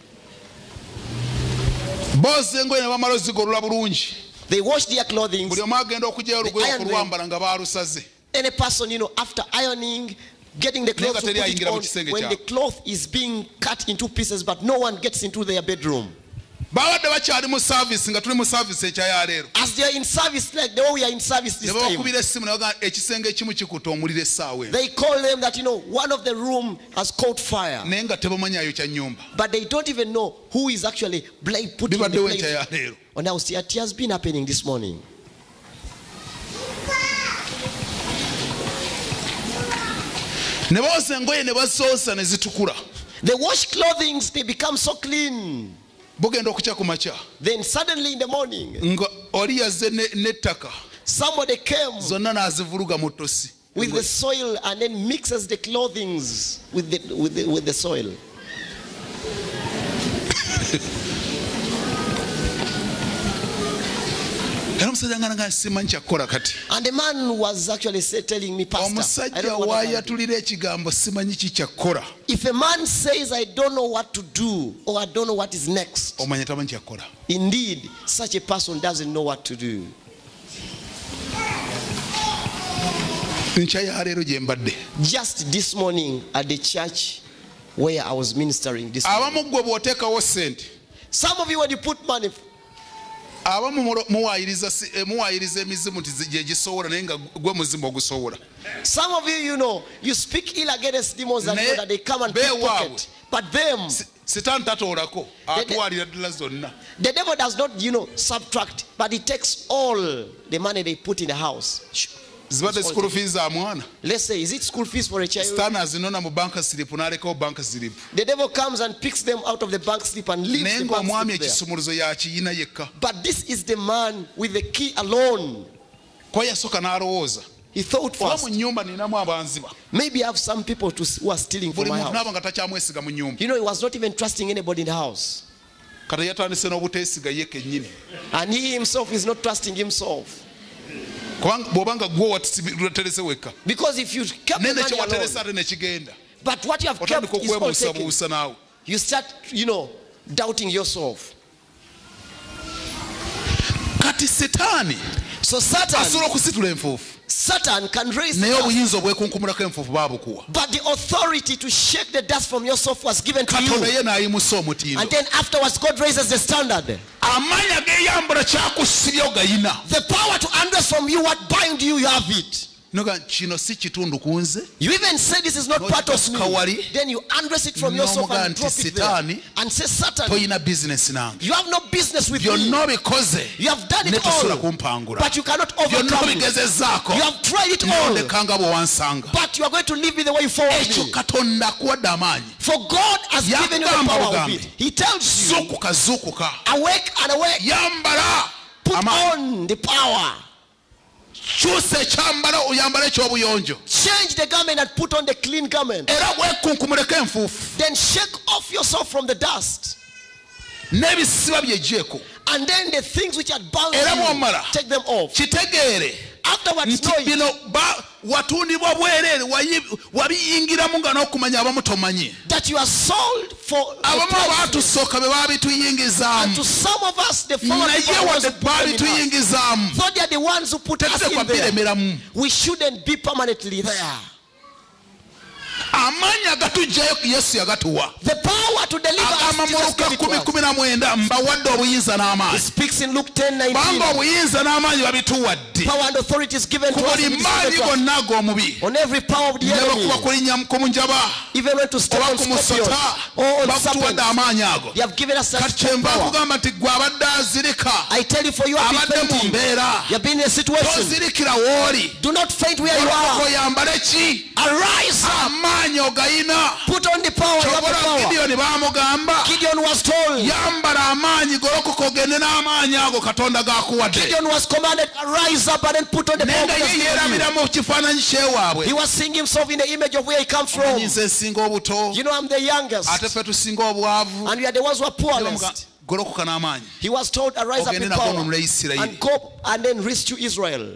Speaker 1: booza engoye ne bamala ozigolola bulungi
Speaker 2: They wash their clothing.
Speaker 1: buli omu agenda okugyayo olugoye
Speaker 2: iron
Speaker 1: okulwambala nga baalusaze
Speaker 2: Any person, you know, after ironing, getting the clothes to put it on, when the cloth is being cut into pieces, but no one gets into their bedroom.
Speaker 1: babadde bakyali mu saavisi nga tuli mu saavisi ekyaya leero
Speaker 2: As they are in service, like the way we are in service
Speaker 1: ne
Speaker 2: this time,
Speaker 1: babakubira essimu nebaga ekisenge ekimu kikuta omuliro essaawa eno
Speaker 2: they call them that, you know, one of the room has caught fire.
Speaker 1: naye nga tebamanyayo kya nnyumba
Speaker 2: But they don't even know who is actually bla- putting the
Speaker 1: bibaddewo
Speaker 2: blame.
Speaker 1: ekyaya leero
Speaker 2: Oh, now see, it has been happening this morning.
Speaker 1: ne booza engoye ne bazoosa ne zitukula
Speaker 2: They wash clothing, they become so clean.
Speaker 1: bugenda okukya ku makya
Speaker 2: Then suddenly in the morning,
Speaker 1: nga oli yazze ne- n'ettaka
Speaker 2: somebody came
Speaker 1: zonna n'azivuluga mu ttosi
Speaker 2: with the soil and then mixes the clothing with the, with the, with the soil.
Speaker 1: era omusajja nga nga simanyi kyakukola kati
Speaker 2: And the man was actually say, telling me, Pastor, I
Speaker 1: omusajja
Speaker 2: don't know what I can do.
Speaker 1: waayatulira ekigambo simanyi ki kyakukola
Speaker 2: If a man says, I don't know what to do or I don't know what is next,
Speaker 1: omanya tamanyi kyakukola
Speaker 2: indeed, such a person doesn't know what to do.
Speaker 1: nkya ya leero gye mbadde
Speaker 2: Just this morning at the church where I was ministering this morning,
Speaker 1: abamu ggwe bw'oteekawo ssente
Speaker 2: some of you, when you put money,
Speaker 1: abamu mulo- muwaayiriza si- eh, muwaayiriza emizimu nti zi- gye gisowola naye nga gwe muzimu ogusowola
Speaker 2: some of you, you know, you speak ill against demons and
Speaker 1: Ne-
Speaker 2: know that they come and
Speaker 1: beewaabwe.
Speaker 2: pickpocket. But them,
Speaker 1: Si- sitaani tatoolako atwalira ddala zonna
Speaker 2: the devil does not, you know, subtract, but he takes all the money they put in the house.
Speaker 1: zibadde sikulu fees za mwana
Speaker 2: Let's say, is it school fees for a child?
Speaker 1: sitaani azinona mu banka siripu n'alekawo banka siripu
Speaker 2: The devil comes and picks them out of the bank slip and leaves
Speaker 1: naye
Speaker 2: the bank
Speaker 1: ng'omwami
Speaker 2: slip there.
Speaker 1: ekisumuluzo yakiyina yekka
Speaker 2: But this is the man with the key alone.
Speaker 1: kuba yasooka n'alowooza
Speaker 2: He thought
Speaker 1: oba mu
Speaker 2: first,
Speaker 1: nnyumba ninamu abanziba
Speaker 2: maybe I have some people to, who are stealing from
Speaker 1: buli
Speaker 2: my
Speaker 1: muntu n'aba
Speaker 2: house.
Speaker 1: nga takyamwesiga mu nnyumba
Speaker 2: You know, he was not even trusting anybody in the house.
Speaker 1: kata yatandise n'obuteesiga ye kennyini
Speaker 2: And he himself is not trusting himself.
Speaker 1: kubanga bw'oba nga gwe waterese wekka
Speaker 2: Because if you kept
Speaker 1: naye
Speaker 2: the money
Speaker 1: nekyewaterese
Speaker 2: alone,
Speaker 1: ate nekigenda
Speaker 2: but what you have kept
Speaker 1: otandika
Speaker 2: is all taken,
Speaker 1: okwebuusabuusa naawe
Speaker 2: you start, you know, doubting yourself.
Speaker 1: kati setaani
Speaker 2: So Satan,
Speaker 1: asobola okusitula enfuufu
Speaker 2: Satan can raise the
Speaker 1: naye
Speaker 2: dust,
Speaker 1: obuyinza obwekunkumulako enfuufu baabukuwa
Speaker 2: but the authority to shake the dust from yourself was given to
Speaker 1: katonda
Speaker 2: you.
Speaker 1: ye n'ayimusa omutindo
Speaker 2: And then afterwards, God raises the standard.
Speaker 1: amaanyi ag'eyambula kyakusibya ogayina
Speaker 2: The power to undress from you what bind you, you have it.
Speaker 1: noga kino si kitundu ku nze
Speaker 2: You even say this is not
Speaker 1: No,
Speaker 2: part of
Speaker 1: kikasuka
Speaker 2: me.
Speaker 1: wali.
Speaker 2: Then you undress it from yourself
Speaker 1: N'omugaa
Speaker 2: and
Speaker 1: nti
Speaker 2: drop it there.
Speaker 1: Sitaani,
Speaker 2: And say, Satan,
Speaker 1: toyina bizinesi nange
Speaker 2: you have no business with me.
Speaker 1: byonna obikoze
Speaker 2: You have done
Speaker 1: ne
Speaker 2: it
Speaker 1: tosobola
Speaker 2: all,
Speaker 1: kumpangula
Speaker 2: but you cannot
Speaker 1: byonna
Speaker 2: overcome it.
Speaker 1: obigezezzaako
Speaker 2: You have tried it all,
Speaker 1: nondeka nga bwe wansanga
Speaker 2: but you are going to leave me the way you found
Speaker 1: ekyo
Speaker 2: me.
Speaker 1: katonda akuwadde amaanyi
Speaker 2: For God has
Speaker 1: Yagamba
Speaker 2: given you the power of
Speaker 1: bugambi.
Speaker 2: it. He tells you,
Speaker 1: zuukuka zuukuka
Speaker 2: awake and awake.
Speaker 1: yambala
Speaker 2: Put
Speaker 1: amaanyi
Speaker 2: on the power.
Speaker 1: kyusa ekyambala oyambala eky'obuyonjo
Speaker 2: Change the garment and put on the clean garment.
Speaker 1: era bwekunkumuleko enfuufu
Speaker 2: Then shake off yourself from the dust.
Speaker 1: n'ebisiba byeggyeko
Speaker 2: And then the things which had bound
Speaker 1: Era
Speaker 2: you,
Speaker 1: bw'omala.
Speaker 2: take them off.
Speaker 1: kitegeere
Speaker 2: afterwards know it.
Speaker 1: bino watundibwa bwerere wabiyingiramu nga n'okumanya abamu tomanyi.
Speaker 2: That you are sold for
Speaker 1: abamu abatusooka be babituyingizaamu.
Speaker 2: And to some of us the former people
Speaker 1: wadde babituyingizaamu.
Speaker 2: So they are the ones who put us in there. We shouldn't be permanently there.
Speaker 1: Amaanyi agatujjayo Yesu yagatuwa.
Speaker 2: The power to deliver us Jesus gave it to us.
Speaker 1: mbawadde obuyinza n'amaanyi.
Speaker 2: He speaks in Luke ten nineteen.
Speaker 1: Banga obuyinza n'amaanyi babituwadde.
Speaker 2: Power and authority is given to us.
Speaker 1: Buli maanyi gonna ag'omubi.
Speaker 2: On every power of the enemy.
Speaker 1: Nebakuba kulinnya ku munjaba.
Speaker 2: Even when to step on scorpions or on serpents.
Speaker 1: amaanyi ago.
Speaker 2: They have given us such
Speaker 1: Kati
Speaker 2: power.
Speaker 1: mbakugamba nti gwe abadde azirika.
Speaker 2: I tell you, for you have been fainting. You have been in a situation.
Speaker 1: Tozirikira w'oli.
Speaker 2: Do not faint where you are.
Speaker 1: Oyambale ki?
Speaker 2: Arise up.
Speaker 1: Amaanyi ogayina.
Speaker 2: Put on the power. You have the power.
Speaker 1: Gideon baamugamba.
Speaker 2: Gideon was told.
Speaker 1: Yambala amaanyi golokoka ogende n'amaanyi ago Katonda g'akuwadde.
Speaker 2: Gideon was commanded, arise up and then put on the power.
Speaker 1: Nenga ye yeerabira mu kifaananyi ky'ewaabwe.
Speaker 2: He was seeing himself in the image of where he comes from.
Speaker 1: Nze nsinga obuto.
Speaker 2: You know, I'm the youngest.
Speaker 1: Ate ffe tusinga obwavu.
Speaker 2: And we are the ones who are poorest.
Speaker 1: Golokoka n'amaanyi.
Speaker 2: He was told, arise up in power and go and then rescue Israel.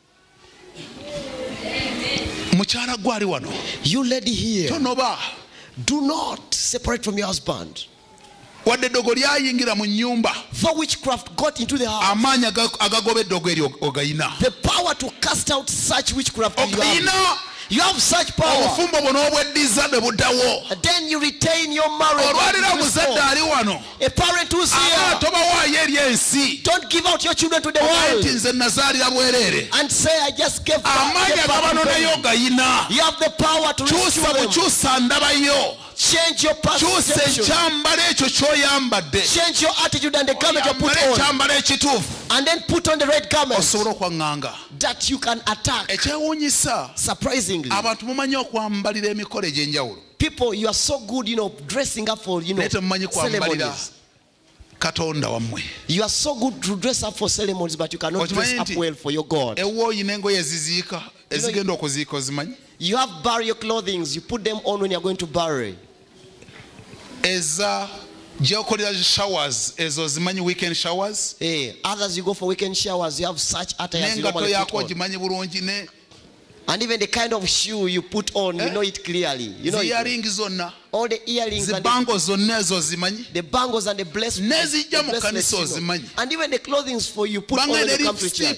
Speaker 1: Mukyala gwe ali wano.
Speaker 2: You lady here,
Speaker 1: tonoba.
Speaker 2: Do not separate from your husband.
Speaker 1: Wadde eddogo lyayingira mu nnyumba.
Speaker 2: For witchcraft got into the house.
Speaker 1: Amaanyi agagoba eddogo eryo ogayina.
Speaker 2: The power to cast out such witchcraft you
Speaker 1: have.
Speaker 2: You have such power.
Speaker 1: Obufumbo buno obweddiza ne buddawo.
Speaker 2: Then you retain your marriage.
Speaker 1: Olwalira muzadde ali wano.
Speaker 2: A parent who's here.
Speaker 1: Tobawaayo eri ensi.
Speaker 2: Don't give out your children to the world.
Speaker 1: Nze nazaalira bwereere.
Speaker 2: And say, I just gave birth.
Speaker 1: Amaanyi agabano nayo ogayina.
Speaker 2: You have the power to rescue them.
Speaker 1: Kyusa ndabayo.
Speaker 2: Change your perception. Change your attitude and the garment you put on. And then put on the red garment that you can attack. Surprisingly, people, you are so good, you know, dressing up for, you know, ceremonies. You are so good to dress up for ceremonies, but you cannot dress up well for your God. You know, you have burial clothing, you put them on when you are going to bury.
Speaker 1: Eza geokolera showers ezo zimanyi weekend showers.
Speaker 2: Eh, others you go for weekend showers, you have such attire you normally put on. And even the kind of shoe you put on, eh? You know it clearly. You know
Speaker 1: earrings zonna.
Speaker 2: All the earrings
Speaker 1: the
Speaker 2: and
Speaker 1: bangles zonna ezo zimanyi.
Speaker 2: The bangles and the blessed bracelets, you know. And even the clothing for you put on when you come to church.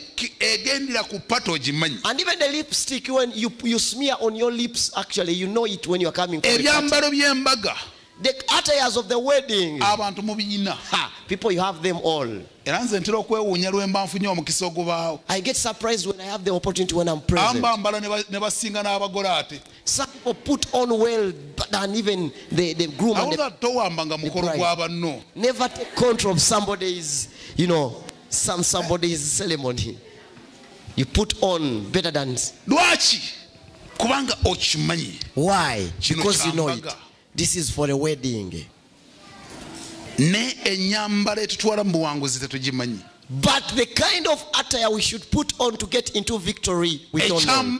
Speaker 2: And even the lipstick when you you smear on your lips, actually you know it when you are coming for the the attires of the wedding. Ha, people, you have them all. I get surprised when I have the opportunity when I'm present. Some people put on well, but and even the, the groom and the, the bride never take control of somebody's, you know, some somebody's ceremony. You put on better than. Why? Because you know it. This is for a wedding. But the kind of attire we should put on to get into victory, we don't know.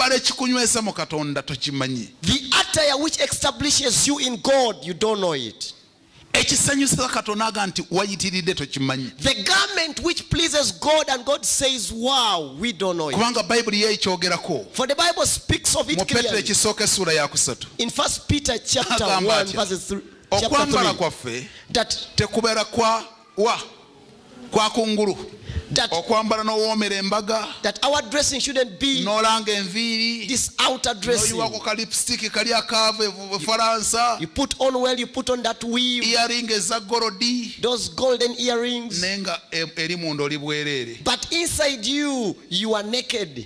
Speaker 2: The attire which establishes you in God, you don't know it. The garment which pleases God and God says, wow, we don't know it. For the Bible speaks of it clearly. In First Peter chapter one, verses three, chapter three, that That, that our dressing shouldn't be this outer dressing. You, you put on well, you put on that weave, those golden earrings, but inside you, you are naked.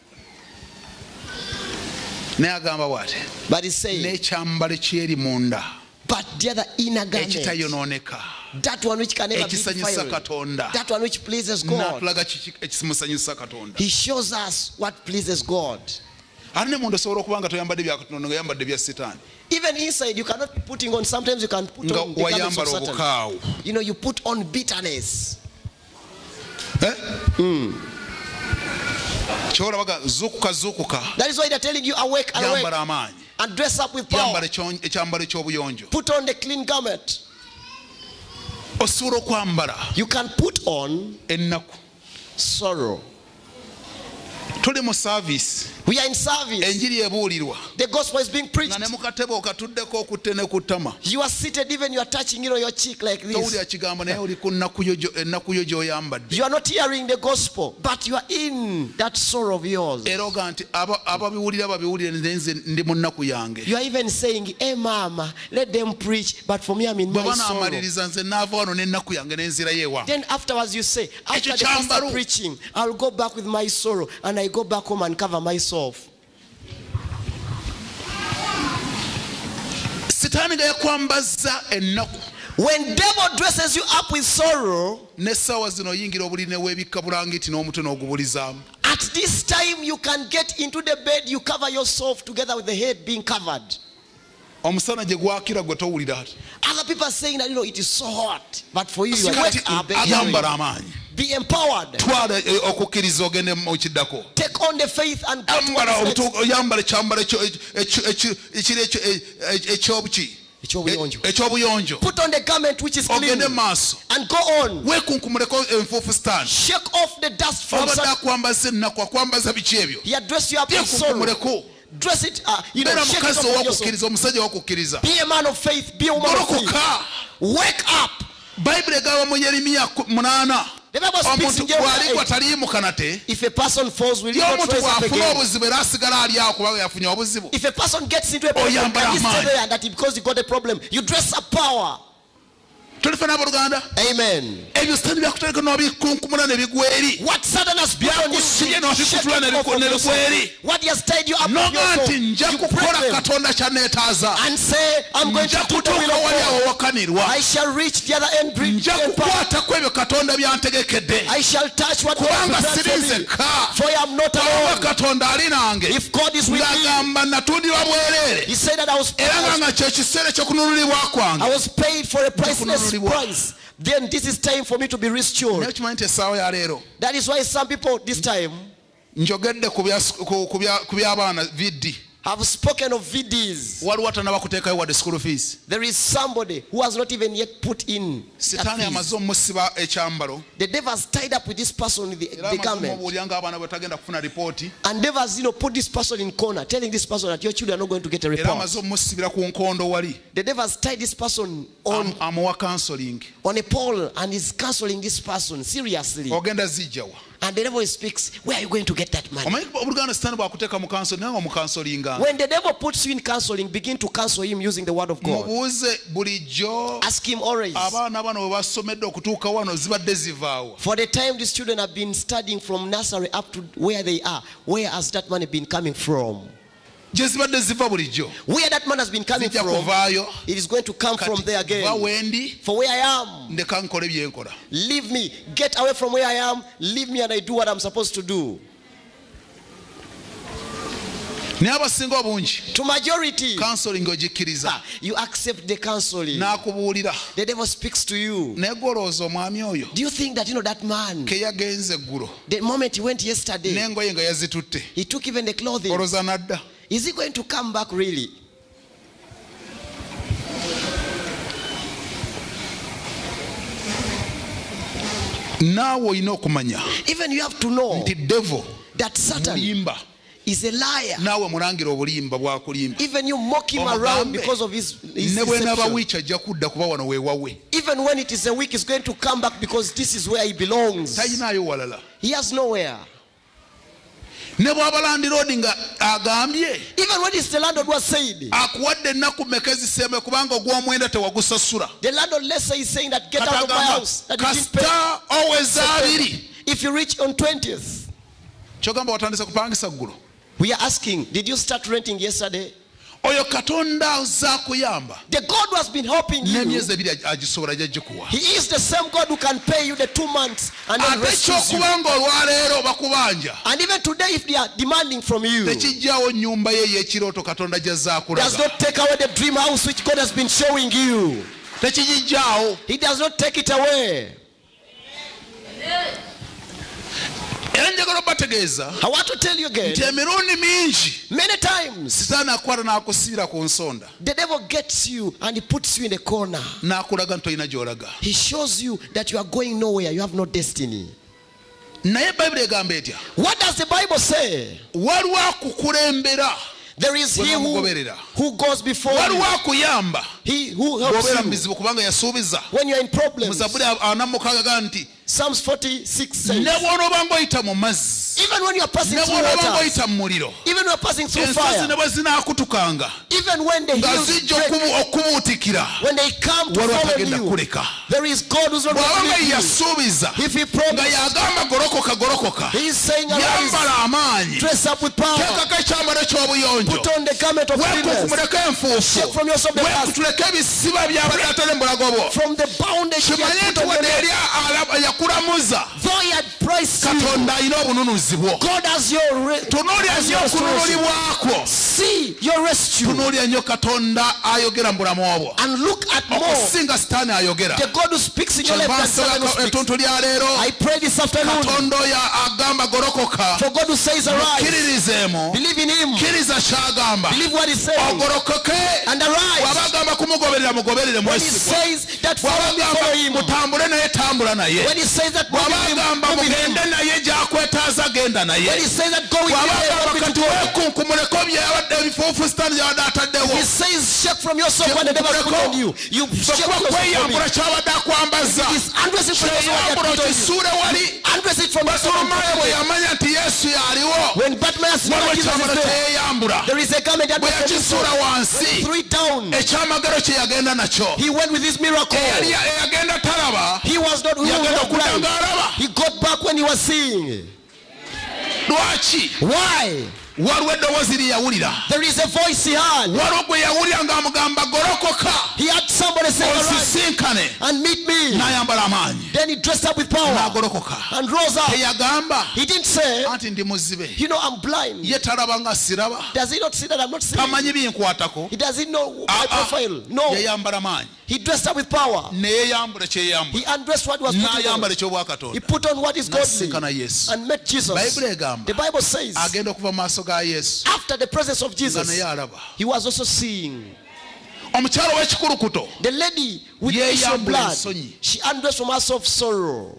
Speaker 2: But he's saying, but the other inner garment, that one which can never be defiled, that one which pleases God, he shows us what pleases God. Even inside, you cannot be putting on, sometimes you can put on the garments of Satan. You know, you put on bitterness.
Speaker 1: Eh?
Speaker 2: Mm. That is why they're telling you, awake, awake, and dress up with power. Put on the clean garment. You can put on sorrow.
Speaker 1: tuli mu service.
Speaker 2: We are in service.
Speaker 1: Enjiri ebuulirwa.
Speaker 2: The gospel is being preached.
Speaker 1: Na ne mukatebe okatuddeko okutte ne kutama.
Speaker 2: You are seated, even you are touching, you know, your cheek like this.
Speaker 1: Towulira kigambo naye oli ku nnaku yo ennaku yo gy'oyambadde.
Speaker 2: You are not hearing the gospel, but you are in that sorrow of yours.
Speaker 1: Era oga nti ababiwulira babiwulire nze ndi mu nnaku yange.
Speaker 2: You are even saying, hey mama, let them preach, but for me I'm in my sorrow.
Speaker 1: Baba n'amaliriza nze naava wano n'ennaku yange n'enzirayo ewange.
Speaker 2: Then afterwards you say, after the pastor preaching, I'll go back with my sorrow, and I go back home and cover myself.
Speaker 1: Sitaani ga yakwambaza ennaku.
Speaker 2: When devil dresses you up with sorrow,
Speaker 1: n'essaawa zino oyingira obuliri ne weebikka bulangiti n'omutwe n'ogubulizaamu.
Speaker 2: At this time you can get into the bed, you cover yourself together with the head being covered.
Speaker 1: Omusana gye gwakira gwe towulira ati.
Speaker 2: Other people are saying that, you know, it is so hot, but for you, you are wake up.
Speaker 1: Agambala amaanyi.
Speaker 2: Be empowered.
Speaker 1: Twala okukkiriza ogende mu kiddako.
Speaker 2: Take on the faith and go to
Speaker 1: oyambala ekyambalo ekiri ekyobuki. Ekyobuyonjo.
Speaker 2: Put on the garment which is clean and go on.
Speaker 1: Weekunkumuleko enfuufu stand.
Speaker 2: Shake off the dust from
Speaker 1: sun. Akwambaza ennaku akwambaza biki ebyo.
Speaker 2: He addressed you up in sorrow. Dress it, uh, you know, shake it off. Be a man of faith. Be a woman of faith. Wake up.
Speaker 1: Bible egamba mu Yeremiya munana.
Speaker 2: The Bible speaks in Jeremiah. If a person falls, will he not rise up again? If a person gets into a problem, can he stay there that because he got a problem? You dress up power. Amen. What Satan has put on you, shake it off of yourself. What he has tied you up with yourself, you break them and say, I'm going to do the will of God. I shall reach the other end, bring the power. I shall touch what God has prepared for me, for I am not alone. If God is with me, he said that I was paid, I was paid for a priceless price. Then this is time for me to be restored. That is why some people this time have spoken of V Ds. There is somebody who has not even yet put in that. The devil has tied up with this person in the, the garment. And devil has, you know, put this person in corner, telling this person that your children are not going to get a report. The devil has tied this person on, on a pole and is counseling this person seriously. And the devil speaks, where are you going to get that money? When the devil puts you in counseling, begin to counsel him using the word of God. Ask him always. For the time these children have been studying from nursery up to where they are, where has that money been coming from? Where that man has been coming from, it is going to come from there again. For where I am, leave me, get away from where I am, leave me and I do what I'm supposed to do. To majority, you accept the counseling. The devil speaks to you. Do you think that, you know, that man, the moment he went yesterday, he took even the clothing. Is he going to come back really? Even you have to know that Satan is a liar. Even you mock him around because of his, his deception. Even when it is a week, he's going to come back because this is where he belongs. He has nowhere. Even when it's the landlord was saying, the landlord, let's say, is saying that get out of my house, that you didn't pay. If you reach on twentieth, we are asking, did you start renting yesterday? The God who has been helping you, He is the same God who can pay you the two months and then rescues you. And even today, if they are demanding from you, does not take away the dream house which God has been showing you. He does not take it away. I want to tell you again, many times the devil gets you and he puts you in a corner. He shows you that you are going nowhere, you have no destiny. What does the Bible say? There is he who, who goes before you. He who helps you when you are in problems. Psalms forty-six says, even when you are passing through waters, even when you are passing through fire, even when the hills break, when they come to follow you, there is God who's not going to leave you. If he promised, he is saying, arise, dress up with power, put on the garment of cleanness, shake from yourself the past, from the bondage he has put on the neck. Though he had priced you, God has your, re has your restoration. See your rescue. And look at more. The God who speaks in your life than Satan who speaks. I pray this afternoon for God who says arise. Believe in him. Believe what he says. And arise. When he says that follow me, follow him. When he says that move in him, move in him. When he says that go with him, he says shake from yourself when the devil put on you. You shake from yourself. It is undress it from yourself. Undress it from yourself. When Batman has never Jesus is there, there is a garment that was three down. He went with his miracle. He was not who he got back when he was seeing. Why? There is a voice he had. He had somebody say arise and meet me. Then he dressed up with power and rose up. He didn't say, you know, I'm blind. Does he not see that I'm not seeing? He doesn't know my profile. No. He dressed up with power. He undressed what was put on. He put on what is godly and met Jesus. The Bible says, after the presence of Jesus, he was also seeing. The lady with the issue of blood, she undressed from her of sorrow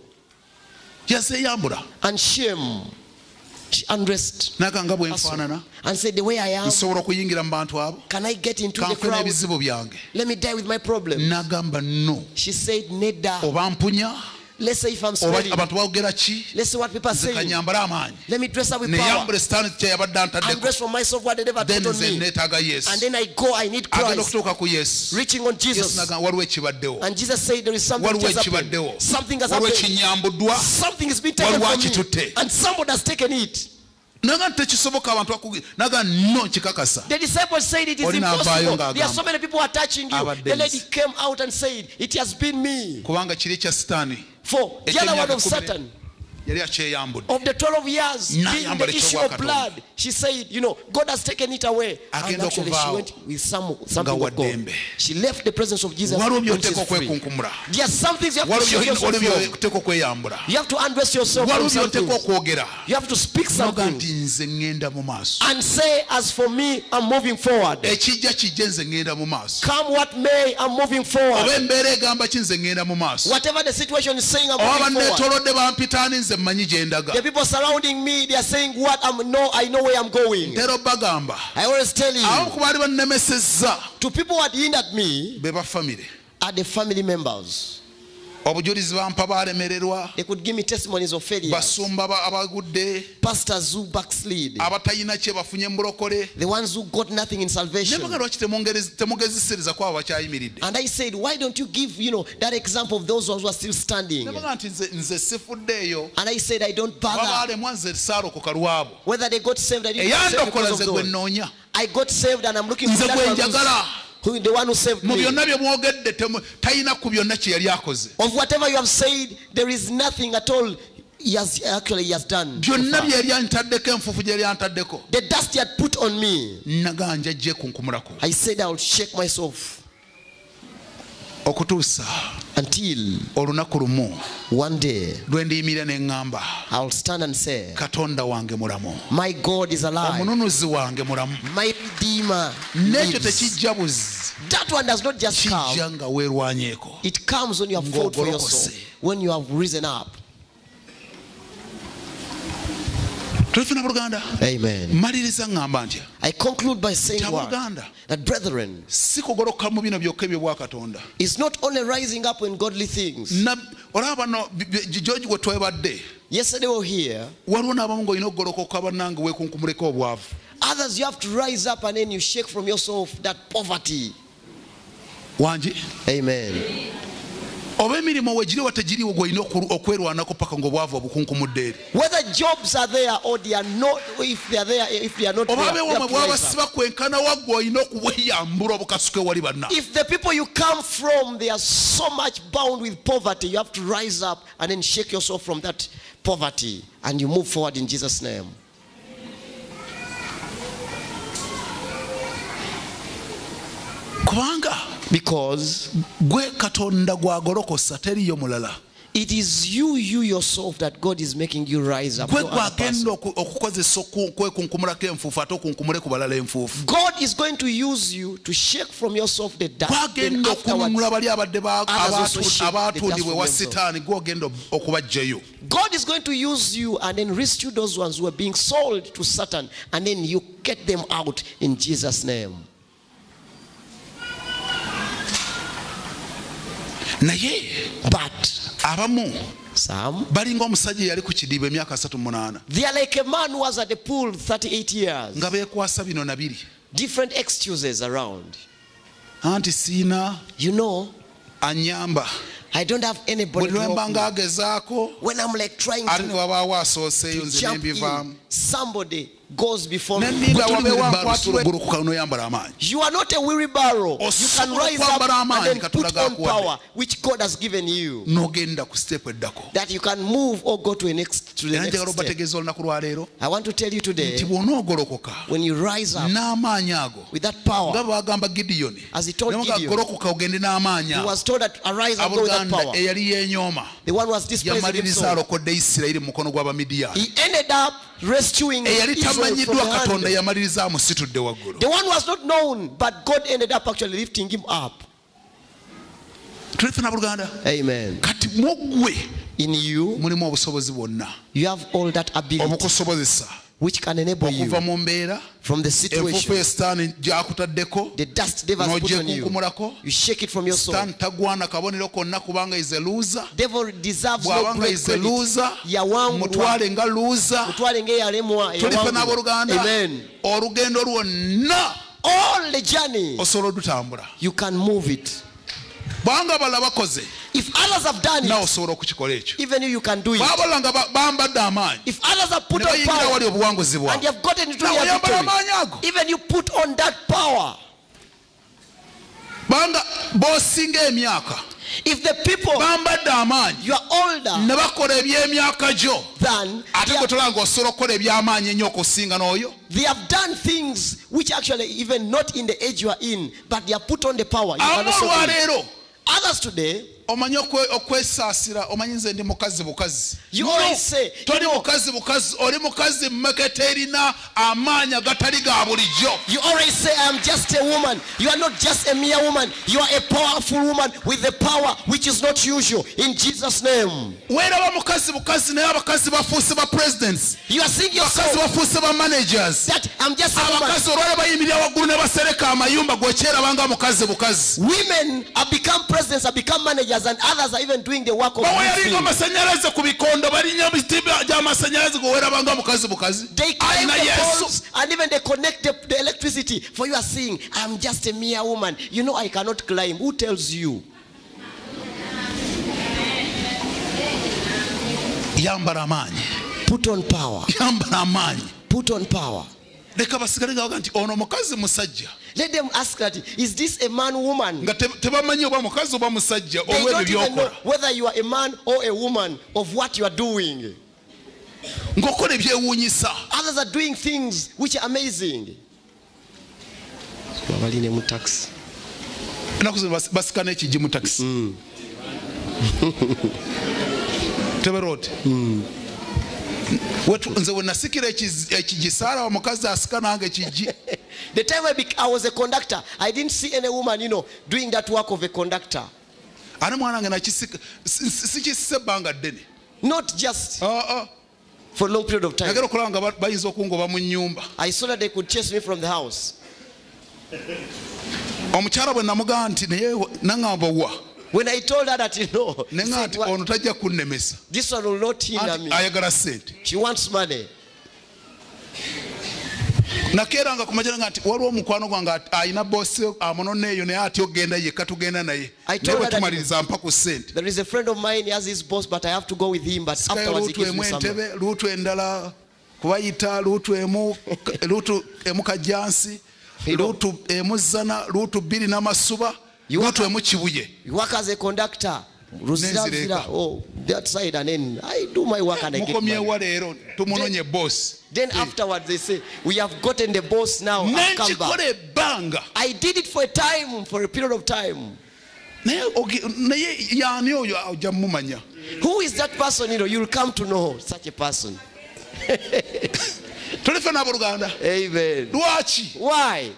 Speaker 2: and shame. She undressed and said, the way I am, can I get into the crowd? Let me die with my problem. She said, Neda. Let's say if I'm spreading. Let's see what people are saying. Let me dress up with power. I'm dressed from myself what the devil put on me. And then I go, I need Christ. Reaching on Jesus. And Jesus said there is something that has happened. Something has happened. Something has been taken from me. And somebody has taken it. The disciples said it is impossible. There are so many people attaching you. The lady came out and said, it has been me. For the other word of Satan, of the twelve years, being the issue of blood, she said, you know, God has taken it away. And actually she went with some, something of God. She left the presence of Jesus. There are some things you have to shake yourself from. You have to undress yourself from something. You have to speak something. And say, as for me, I'm moving forward. Come what may, I'm moving forward. Whatever the situation is saying, I'm moving forward. The people surrounding me, they are saying what I'm no, I know where I'm going. I always tell you, to people who had hindered me are the family members. They could give me testimonies of failure. Pastors who backslid. The ones who got nothing in salvation. And I said, why don't you give, you know, that example of those who are still standing? And I said, I don't bother whether they got saved. I didn't get saved because of those. I got saved and I'm looking for that. Who the one who saved me. Of whatever you have said, there is nothing at all he has actually he has done. So the dust he had put on me, I said I will shake myself until one day I'll stand and say, my God is alive. My Redeemer lives. That one does not just come. It comes when you have fought for your soul, when you have risen up. Amen. I conclude by saying what? That brethren, it's not only rising up in godly things. Yesterday we were here. Others, you have to rise up and then you shake from yourself that poverty. Amen. Whether jobs are there or they are not, if they are there, if they are not there, if the people you come from, they are so much bound with poverty, you have to rise up and then shake yourself from that poverty and you move forward in Jesus' name. Because it is you, you yourself, that God is making you rise up. No God is going to use you to shake from yourself the dust. Then God is going to use you and then rescue those ones who are being sold to Satan, and then you get them out in Jesus' name. But some, they are like a man who was at the pool thirty-eight years. Different excuses around. You know, I don't have anybody to help me. When I'm like trying to, to jump in, somebody goes before me. You are not a wheelbarrow. You can rise up and then put on power which God has given you, that you can move or go to the next, to the next step. I want to tell you today, when you rise up with that power, as he told Gideon, he was told that arise and go with that power. The one was displeasing himself. He ended up rescuing Israel from the hand. The one was not known, but God ended up actually lifting him up. Amen. In you, you have all that ability which can enable you from the situation, the dust devil has put on you. You shake it from your soul. Devil deserves no great credit. Amen. All the journey, you can move it. If others have done it, even you, you can do it. If others have put on power and you have gotten into your victory, even you put on that power. If the people, you are older than, they have done things which actually even not in the age you are in, but they have put on the power. You can also do it. Others today, you always say, you always say, I am just a woman. You are not just a mere woman. You are a powerful woman with the power which is not usual. In Jesus' name. You are seeing yourself that I'm just a woman. Women have become presidents, have become managers, and others are even doing the work of ministry. They climb the poles and even they connect the, the electricity. For you are saying, I'm just a mere woman. You know I cannot climb. Who tells you? Put on power. Put on power. Let them ask that, is this a man or woman? They don't even know whether you are a man or a woman of what you are doing. Others are doing things which are amazing. Mm. The time I, I was a conductor, I didn't see any woman, you know, doing that work of a conductor. Not just. Uh, uh. for a long period of time.
Speaker 1: I
Speaker 2: saw that they could chase me from the house. When I told her that, you know, said, this one will not hinder me. She wants money.
Speaker 1: Nakeranga kumajana ngati waliwo mukwano gwanga ayina boss amonone eyo ne ati ogenda ye katugenda naye.
Speaker 2: I told her that there is a friend of mine, he has his boss, but I have to go with him, but afterwards he gives me some.
Speaker 1: Lutu endala kubayita lutu emu lutu emu kajansi lutu emu zana lutu bili na masuba lutu emu kibuye.
Speaker 2: You work as a conductor. Oh, that side, and then I do my work and I get money. Then, then afterwards they say, we have gotten the boss now. I've come back. I did it for a time, for a period of time. Who is that person? You know, you'll come to know such a person. Amen. Why?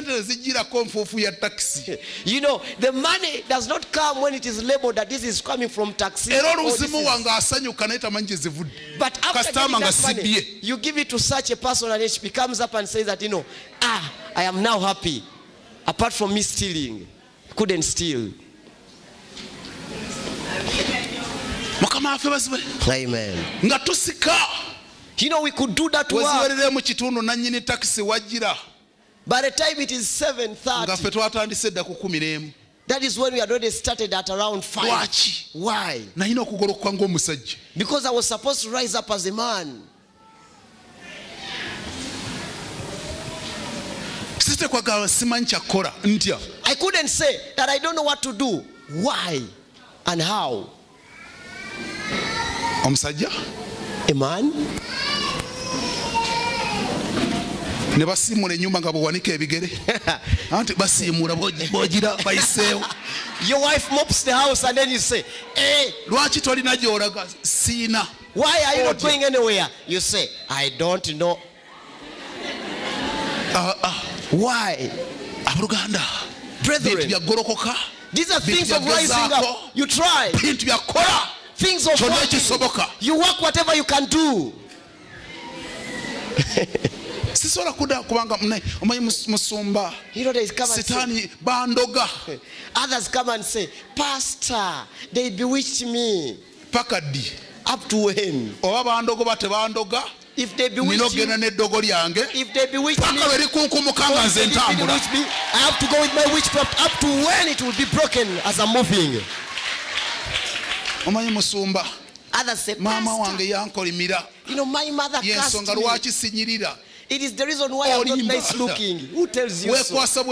Speaker 2: You know, the money does not come when it is labeled that this is coming from taxi. But after getting that money, you give it to such a person and he comes up and says that, you know, ah, I am now happy. Apart from me stealing, couldn't steal. Amen. You know, we could do that work. By the time it is seven thirty, that is when we had already started at around five. Why? Because I was supposed to rise up as a man. I couldn't say that I don't know what to do. Why and how? A man?
Speaker 1: Ne basimula enyumba nga bwanika ebigere anti basimula bogira bayiseewo.
Speaker 2: Your wife mops the house and then you say, hey,
Speaker 1: lwaki tolina gy'olaga? Siina.
Speaker 2: Why are you not going anywhere? You say, I don't know.
Speaker 1: Uh, uh,
Speaker 2: Why?
Speaker 1: Abuluganda,
Speaker 2: brethren, these are things of rising up. You try. Things of working. You work whatever you can do.
Speaker 1: You know,
Speaker 2: they come and say, others come and say, Pastor, they bewitched me. Up to when? If they bewitch you, if they bewitch me, I have to go with my witchcraft. Up to when it will be broken as I'm moving. Others say, Pastor, you know, my mother cast me. It is the reason why I'm not nice looking. Who tells you so? Arise,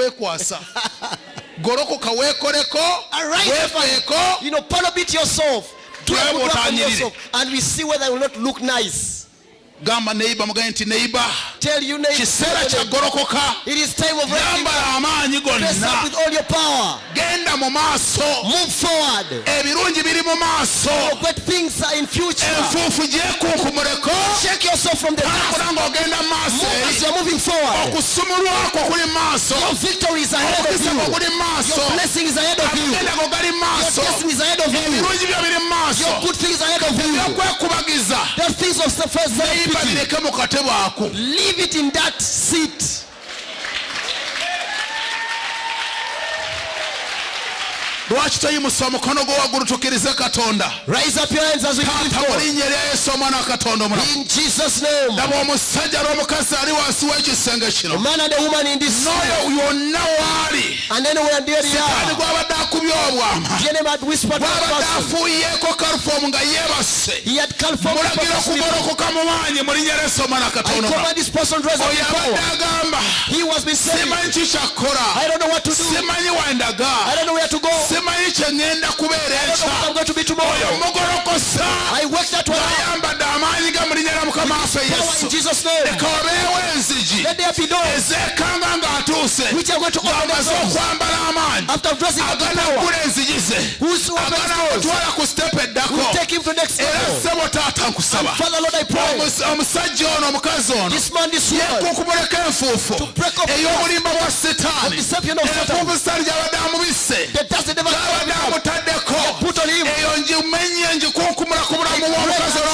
Speaker 2: you know, follow bit yourself. Do a good work on yourself. And we see whether I will not look nice. Tell you neighbor, it is time of rising up. Dress up with all your power. Move forward. Great things are in future. Check yourself from the past. Move as you're moving forward. Your victory is ahead of you. Your blessing is ahead of you. Your blessing is ahead of you. Your good things ahead of you. The things of the first day. Leave it in that seat.
Speaker 1: Rise up your hands
Speaker 2: as we give God. In Jesus' name. The man and the woman in this room. And then when they are, the enemy had whispered to us. He had confirmed. I command this person to rise up in power. He was been saying, I don't know what to do. I don't know where to go. I don't know what I'm going to be tomorrow. I work that one out. In Jesus' name. Let there be doors which are going to open the doors. After dressing up the power, who's who opens doors will take him to the next level. And Father Lord, I pray this man, this woman, to break up the deception of Satan. The dust the devil put on him. Shake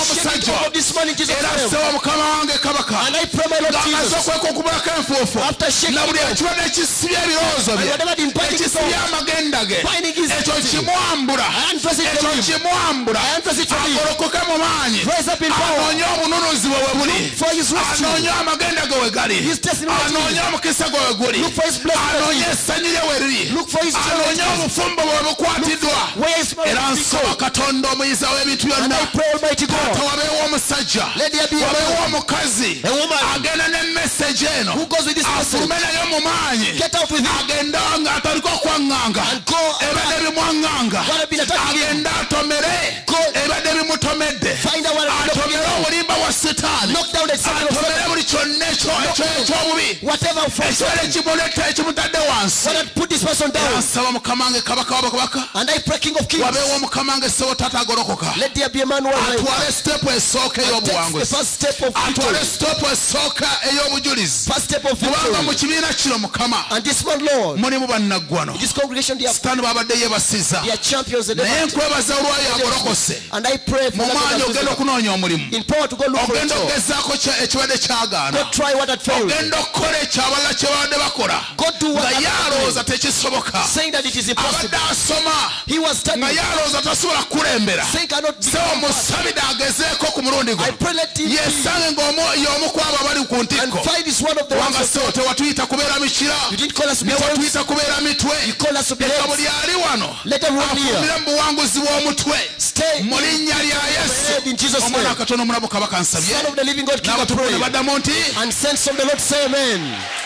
Speaker 2: of this man in Jesus'
Speaker 1: era
Speaker 2: name.
Speaker 1: sewa mukama wange kabaka
Speaker 2: And I pray, my Lord Jesus,
Speaker 1: ng'amaze okubulako enfuufu
Speaker 2: after shaking
Speaker 1: na buli
Speaker 2: him,
Speaker 1: ekibadde ekisibya ebirowoozo
Speaker 2: and
Speaker 1: bye
Speaker 2: whatever the impacting
Speaker 1: ekisibya
Speaker 2: thought,
Speaker 1: amagenda ge
Speaker 2: finding his
Speaker 1: ekyo
Speaker 2: destiny,
Speaker 1: kimwambula
Speaker 2: I unface it from
Speaker 1: ekyo
Speaker 2: him.
Speaker 1: kimwambula
Speaker 2: I unface it from him.
Speaker 1: agolokoke mu maanyi
Speaker 2: Rise up in power.
Speaker 1: anoonye obununuzi bwe we buli
Speaker 2: For his rescue.
Speaker 1: anoonye amagenda ge we gali
Speaker 2: His testimony.
Speaker 1: anoonye omukisa gwe we guli
Speaker 2: Look for his blessing.
Speaker 1: anoonye essanyu lye we liri
Speaker 2: Look for his joy.
Speaker 1: anoonye obufumbo bwe bukwatiddwa
Speaker 2: Where is my
Speaker 1: era
Speaker 2: Lord
Speaker 1: nsaba katonda omuyiza w'ebintu
Speaker 2: And
Speaker 1: byonna
Speaker 2: I pray, Almighty
Speaker 1: taata
Speaker 2: God,
Speaker 1: wabeewo omusajja
Speaker 2: let there be a
Speaker 1: wabeewo
Speaker 2: man
Speaker 1: omukazi
Speaker 2: A woman
Speaker 1: agenda ne message eno
Speaker 2: who goes with this message.
Speaker 1: afulume nayo mu maanyi
Speaker 2: Get out with him
Speaker 1: agenda nga ataliko okwaŋŋanga
Speaker 2: and go
Speaker 1: ebadde bimwaŋŋanga
Speaker 2: What have been attacking him?
Speaker 1: agenda atomere
Speaker 2: Go.
Speaker 1: ebadde bimutomedde
Speaker 2: Find out what have been
Speaker 1: atomere
Speaker 2: attacking him.
Speaker 1: obulimba bwa setaani
Speaker 2: Knock down the Satan of
Speaker 1: atomere
Speaker 2: Satan.
Speaker 1: buli kyonna ekyo- ekyo- ekyobubi
Speaker 2: Whatever from
Speaker 1: ekibeera
Speaker 2: Satan.
Speaker 1: ekimuleta ekimutadde wansi
Speaker 2: What had put this person
Speaker 1: era
Speaker 2: down.
Speaker 1: nsaba mukama wange kabaka wabakabaka
Speaker 2: And I pray, King of Kings,
Speaker 1: wabeewo mukama wange ssebo taata agolokoka
Speaker 2: let there be a man who has
Speaker 1: atwale sitepu esooka
Speaker 2: takes the
Speaker 1: ey'obuwanguzi
Speaker 2: first step of
Speaker 1: atwale
Speaker 2: victory.
Speaker 1: sitepu esooka ey'obujulizi
Speaker 2: First step of
Speaker 1: kubanga mu
Speaker 2: victory.
Speaker 1: kibiina kino mukama
Speaker 2: And this man, Lord,
Speaker 1: mulimu bannaggwano
Speaker 2: in this congregation, they are,
Speaker 1: sitaani babadde yeebasiza
Speaker 2: they are champions. And,
Speaker 1: naye nkwebaza olwayo agolokose
Speaker 2: and I pray for
Speaker 1: mu
Speaker 2: that
Speaker 1: maanyi
Speaker 2: man
Speaker 1: ogenda
Speaker 2: that
Speaker 1: okunoonya omulimu
Speaker 2: in power to go look for a
Speaker 1: ogenda
Speaker 2: job.
Speaker 1: okugezaako kya- ekibadde kyagaana
Speaker 2: Go try what had failed.
Speaker 1: ogenda okukola ekyo abalala kye babadde bakola
Speaker 2: Go do what
Speaker 1: nga
Speaker 2: had
Speaker 1: yalowooza
Speaker 2: failed.
Speaker 1: tekisoboka
Speaker 2: Saying that it is impossible.
Speaker 1: abadde asoma
Speaker 2: He was
Speaker 1: nga
Speaker 2: studying.
Speaker 1: yalowooza tasobola kukulembera
Speaker 2: Saying cannot be.
Speaker 1: sewo musabide agezeeko ku mulundi
Speaker 2: I
Speaker 1: gwo
Speaker 2: pray let him be
Speaker 1: yesange ng'omu ku abo abali ku
Speaker 2: and
Speaker 1: ntikko
Speaker 2: find is one of the ones
Speaker 1: kubanga
Speaker 2: of
Speaker 1: sewo tewatuyita kubeera mikira
Speaker 2: you didn't call us to be
Speaker 1: ne
Speaker 2: heads.
Speaker 1: watuyita kubeera mitwe
Speaker 2: You call us to be
Speaker 1: leka
Speaker 2: heads.
Speaker 1: buli ali wano
Speaker 2: Let everyone here
Speaker 1: afumire mu buwanguzi bw'omutwe
Speaker 2: stay
Speaker 1: mu linnya lya
Speaker 2: head in
Speaker 1: yesu
Speaker 2: Jesus'
Speaker 1: omwana
Speaker 2: name.
Speaker 1: akatono omulabu kabaka nsabye
Speaker 2: Son of the living God, King of
Speaker 1: n'abatukuvu ne
Speaker 2: praise.
Speaker 1: baddamu nti
Speaker 2: And send from the Lord, say amen.